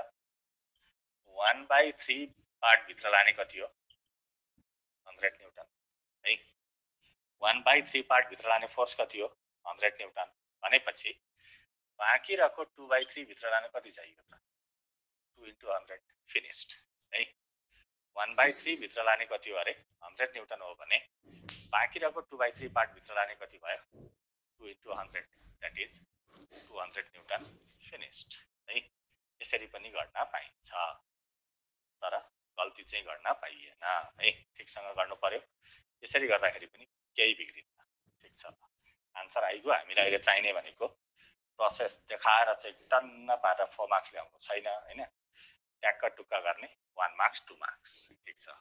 1/3 पार्ट भित्र लाने कति हो 100 न्यूटन है 1/3 पार्ट भित्र लाने फोर्स कति हो 100 न्यूटन भनेपछि बाँकी रहेको 2/3 भित्र लाने कति चाहियो त 2 into 100 finished है 1/3 भित्र लाने कति हो अरे 100 न्यूटन हो भने बाँकी रहेको 2/3 पार्ट भित्र लाने कति भयो 2 into 100 that is 200 newton finished है यसरी पनि गर्न पाइन्छ तर गल्ती चाहिँ गर्न पाइएन है ठिकसँग गर्नु पर्यो यसरी गर्दाखेरि पनि केही बिग्रिन्न ठीक छ आन्सर आइगयो हामीलाई अहिले चाहिने भनेको प्रोसेस देखाएर चाहिँ टन्न पारेर 4 मार्क्स ल्याउनु छैन हैन ट्याक्क टुक्का गर्ने 1 मार्क्स 2 मार्क्स ठीक छ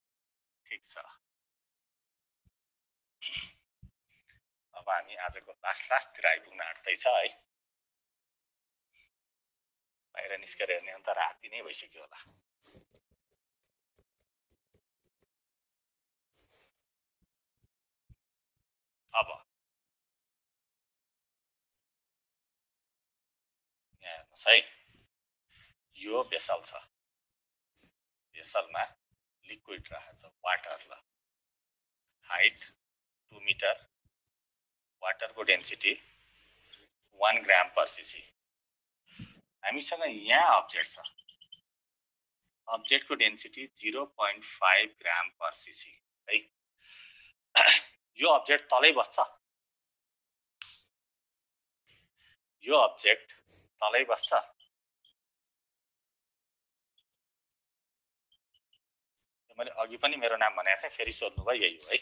अब हामी आजको लास्टतिर आइपुग्न आँट्दै छ है बाहिर निस्केर हेर्ने अन्त राति नै भइसक्यो होला अब यहाँ हेर्नुस् है यो बेसल छ बेसलमा लिक्विड राखेको छ वाटर ल हाइट 2 मिटर वाटरको डेन्सिटी 1 ग्राम पर सीसी हामीसँग यहाँ अब्जेक्ट छ अब्जेक्टको डेन्सिटी 0.5 ग्राम पर सीसी है यो अब्जेक्ट तलै बस्छ यो अब्जेक्ट तलै बस्छ मैले अघि पनि मेरो नाम भनेको थिएँ फेरि सोध्नु भयो यही हो है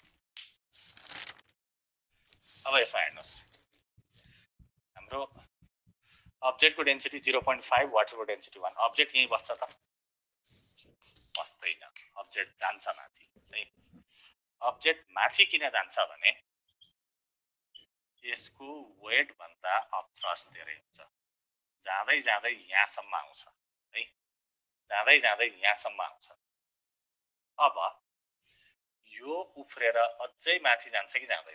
अब यसमा हेर्नुस् हाम्रो अब्जेक्टको डेन्सिटी 0.5 वाटरको डेन्सिटी 1 अब्जेक्ट यही बस्छ त बस्दैन अब्जेक्ट जान्छ माथि है अब्जेक्ट माथि किन जान्छ भने यसको वेट भन्दा अपथ्रस्ट धेरै हुन्छ जाँदै जाँदै यहाँसम्म आउँछ है जाँदै जाँदै यहाँसम्म आउँछ अब यो उफ्रेर अझै माथि जान्छ कि जाँदैन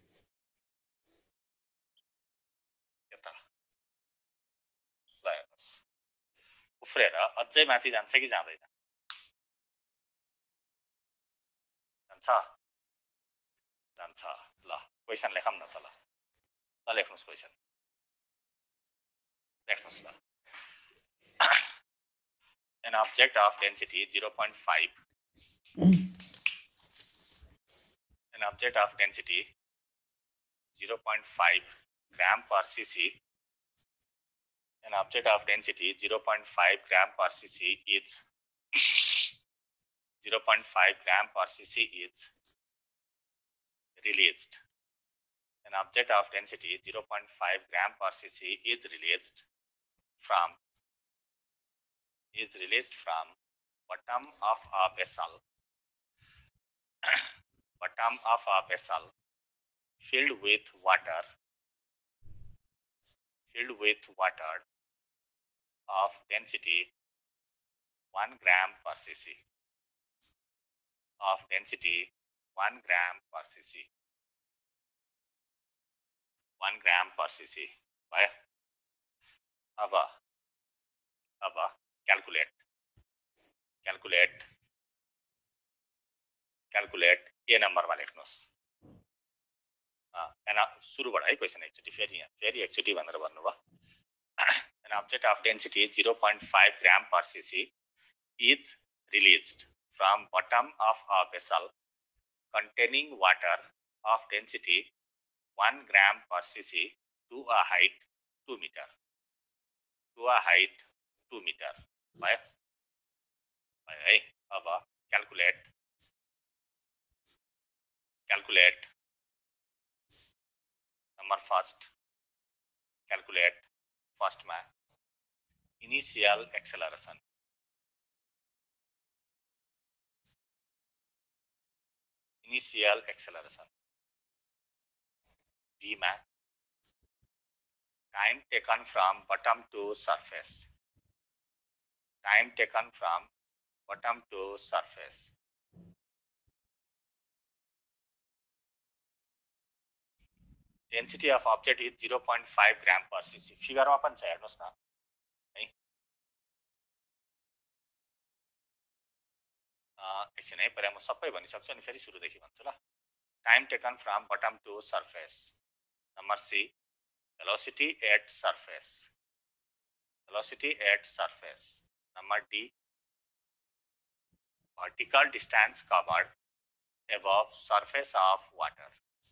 यता ल हेर्नुस् उफ्रेर अझै माथि जान्छ कि जाँदैन जान्छ ल क्वेशन लेखौँ न त ल लेख्नुस् क्वेशन लेख्नुस् ल an object of density 0.5 an object of density 0.5 gram per cc an object of density 0.5 gram per cc is 0.5 gram per cc is released. An object of density 0.5 gram per cc is released from bottom of a vessel filled with water of density 1 gram per cc. Of density 1 gram per cc. 1 gram per cc. भयो. अब calculate ए नम्बरमा लेख्नुहोस्. सुरुबाट है क्वेसन एकचोटि फेरि एकचोटि भनेर भन्नुभयो. An object of density 0.5 gram per cc is released from bottom of a vessel containing water of density 1 gram per cc to a height 2 meter. भयो है. अब calculate number first. Calculate first मा initial acceleration. B मा time taken from bottom to surface. Density of object is 0.5 gram per cc. फिगरमा पनि छ हेर्नुस् न है. एकछिन है, पहिला म सबै भनिसक्छु अनि फेरि सुरुदेखि भन्छु ल. Time taken from bottom to surface. Number C, velocity at surface. Number D, vertical distance covered above surface of water.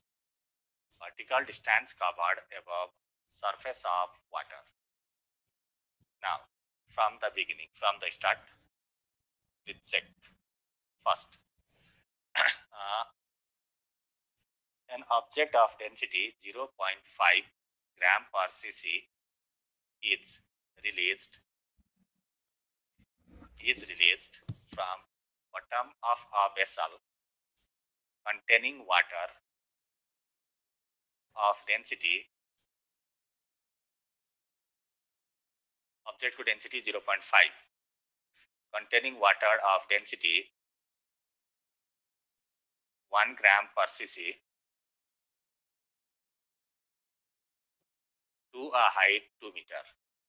Now, from the beginning, from the start, let's check first. An object of density 0.5 gram per cc is released from bottom of a vessel containing water of density. Object को density 0.5 containing water of density 1 gram per cc to a height 2 meter.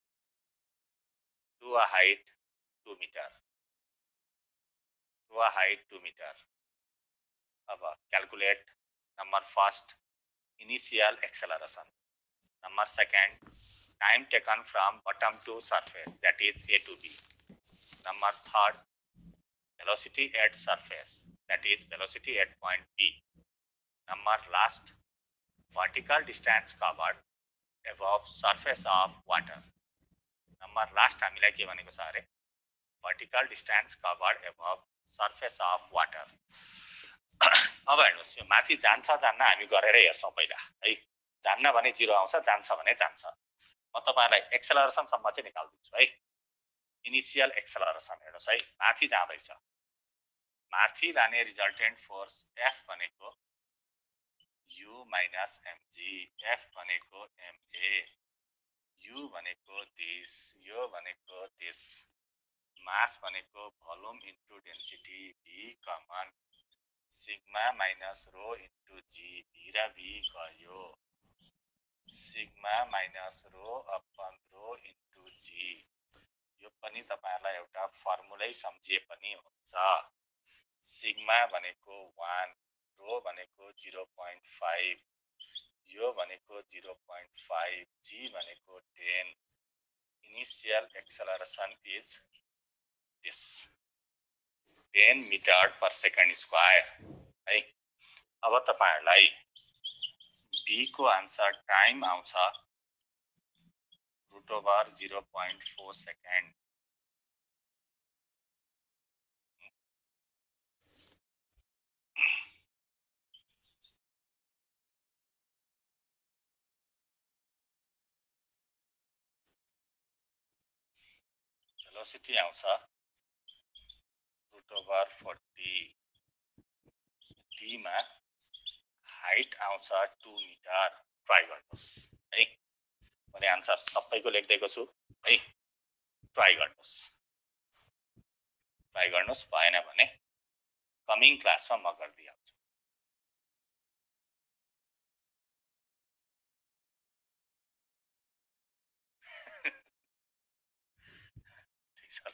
अब calculate number first initial acceleration. Number second, time taken from bottom to surface, that is A to B. Number third, velocity at surface, that is velocity at point B. Number last, vertical distance covered above surface of water. Number last हामीलाई के भनेको छ अरे, vertical distance covered above surface of water. अब हेर्नुस्, यो माथि जान्छ जान्न हामी गरेर हेर्छौं पहिला है. जान्न भने 0 आउँछ, जान्छ भने जान्छ. म तपाईलाई एक्सेलरेसन सम्म चाहिँ निकाल्दिन्छु है. इनिशियल एक्सेलरेसन हेर्नुस् है, माथि जाँदैछ. माथि लाने रिजल्टेन्ट फोर्स F भनेको U minus mg, F भनेको ma, U भनेको this, यो भनेको this, mass भनेको volume into density, V common, sigma minus rho into g, V र V गयो, sigma minus rho upon rho into g. यो पनि तपाईहरुलाई एउटा फर्मुलै सम्झिए पनि हुन्छ. सिग्मा भनेको 1, rho भनेको 0.5, यो भनेको 0.5, g भनेको 10. Initial acceleration is this 10 meter per second square है. अब तपाईहरुलाई b को आन्सर टाइम आउँछ √0.4 सेकेन्ड. भेलोसिटी आउँछ √40 d मा हाइट आउँछ 2 मिटर ट्राई गर्नुस् है मैले आन्सर सबैको लेख्दैको छु है ट्राई गर्नुस् भएन भने कमिङ क्लासमा म गर्दिहाल्छु ठीक छ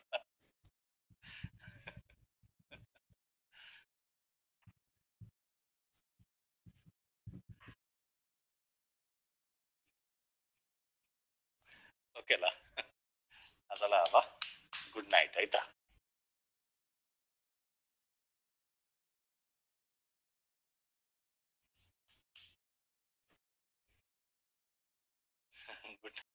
ओके ल आजलाई अब गुड नाइट है त गुड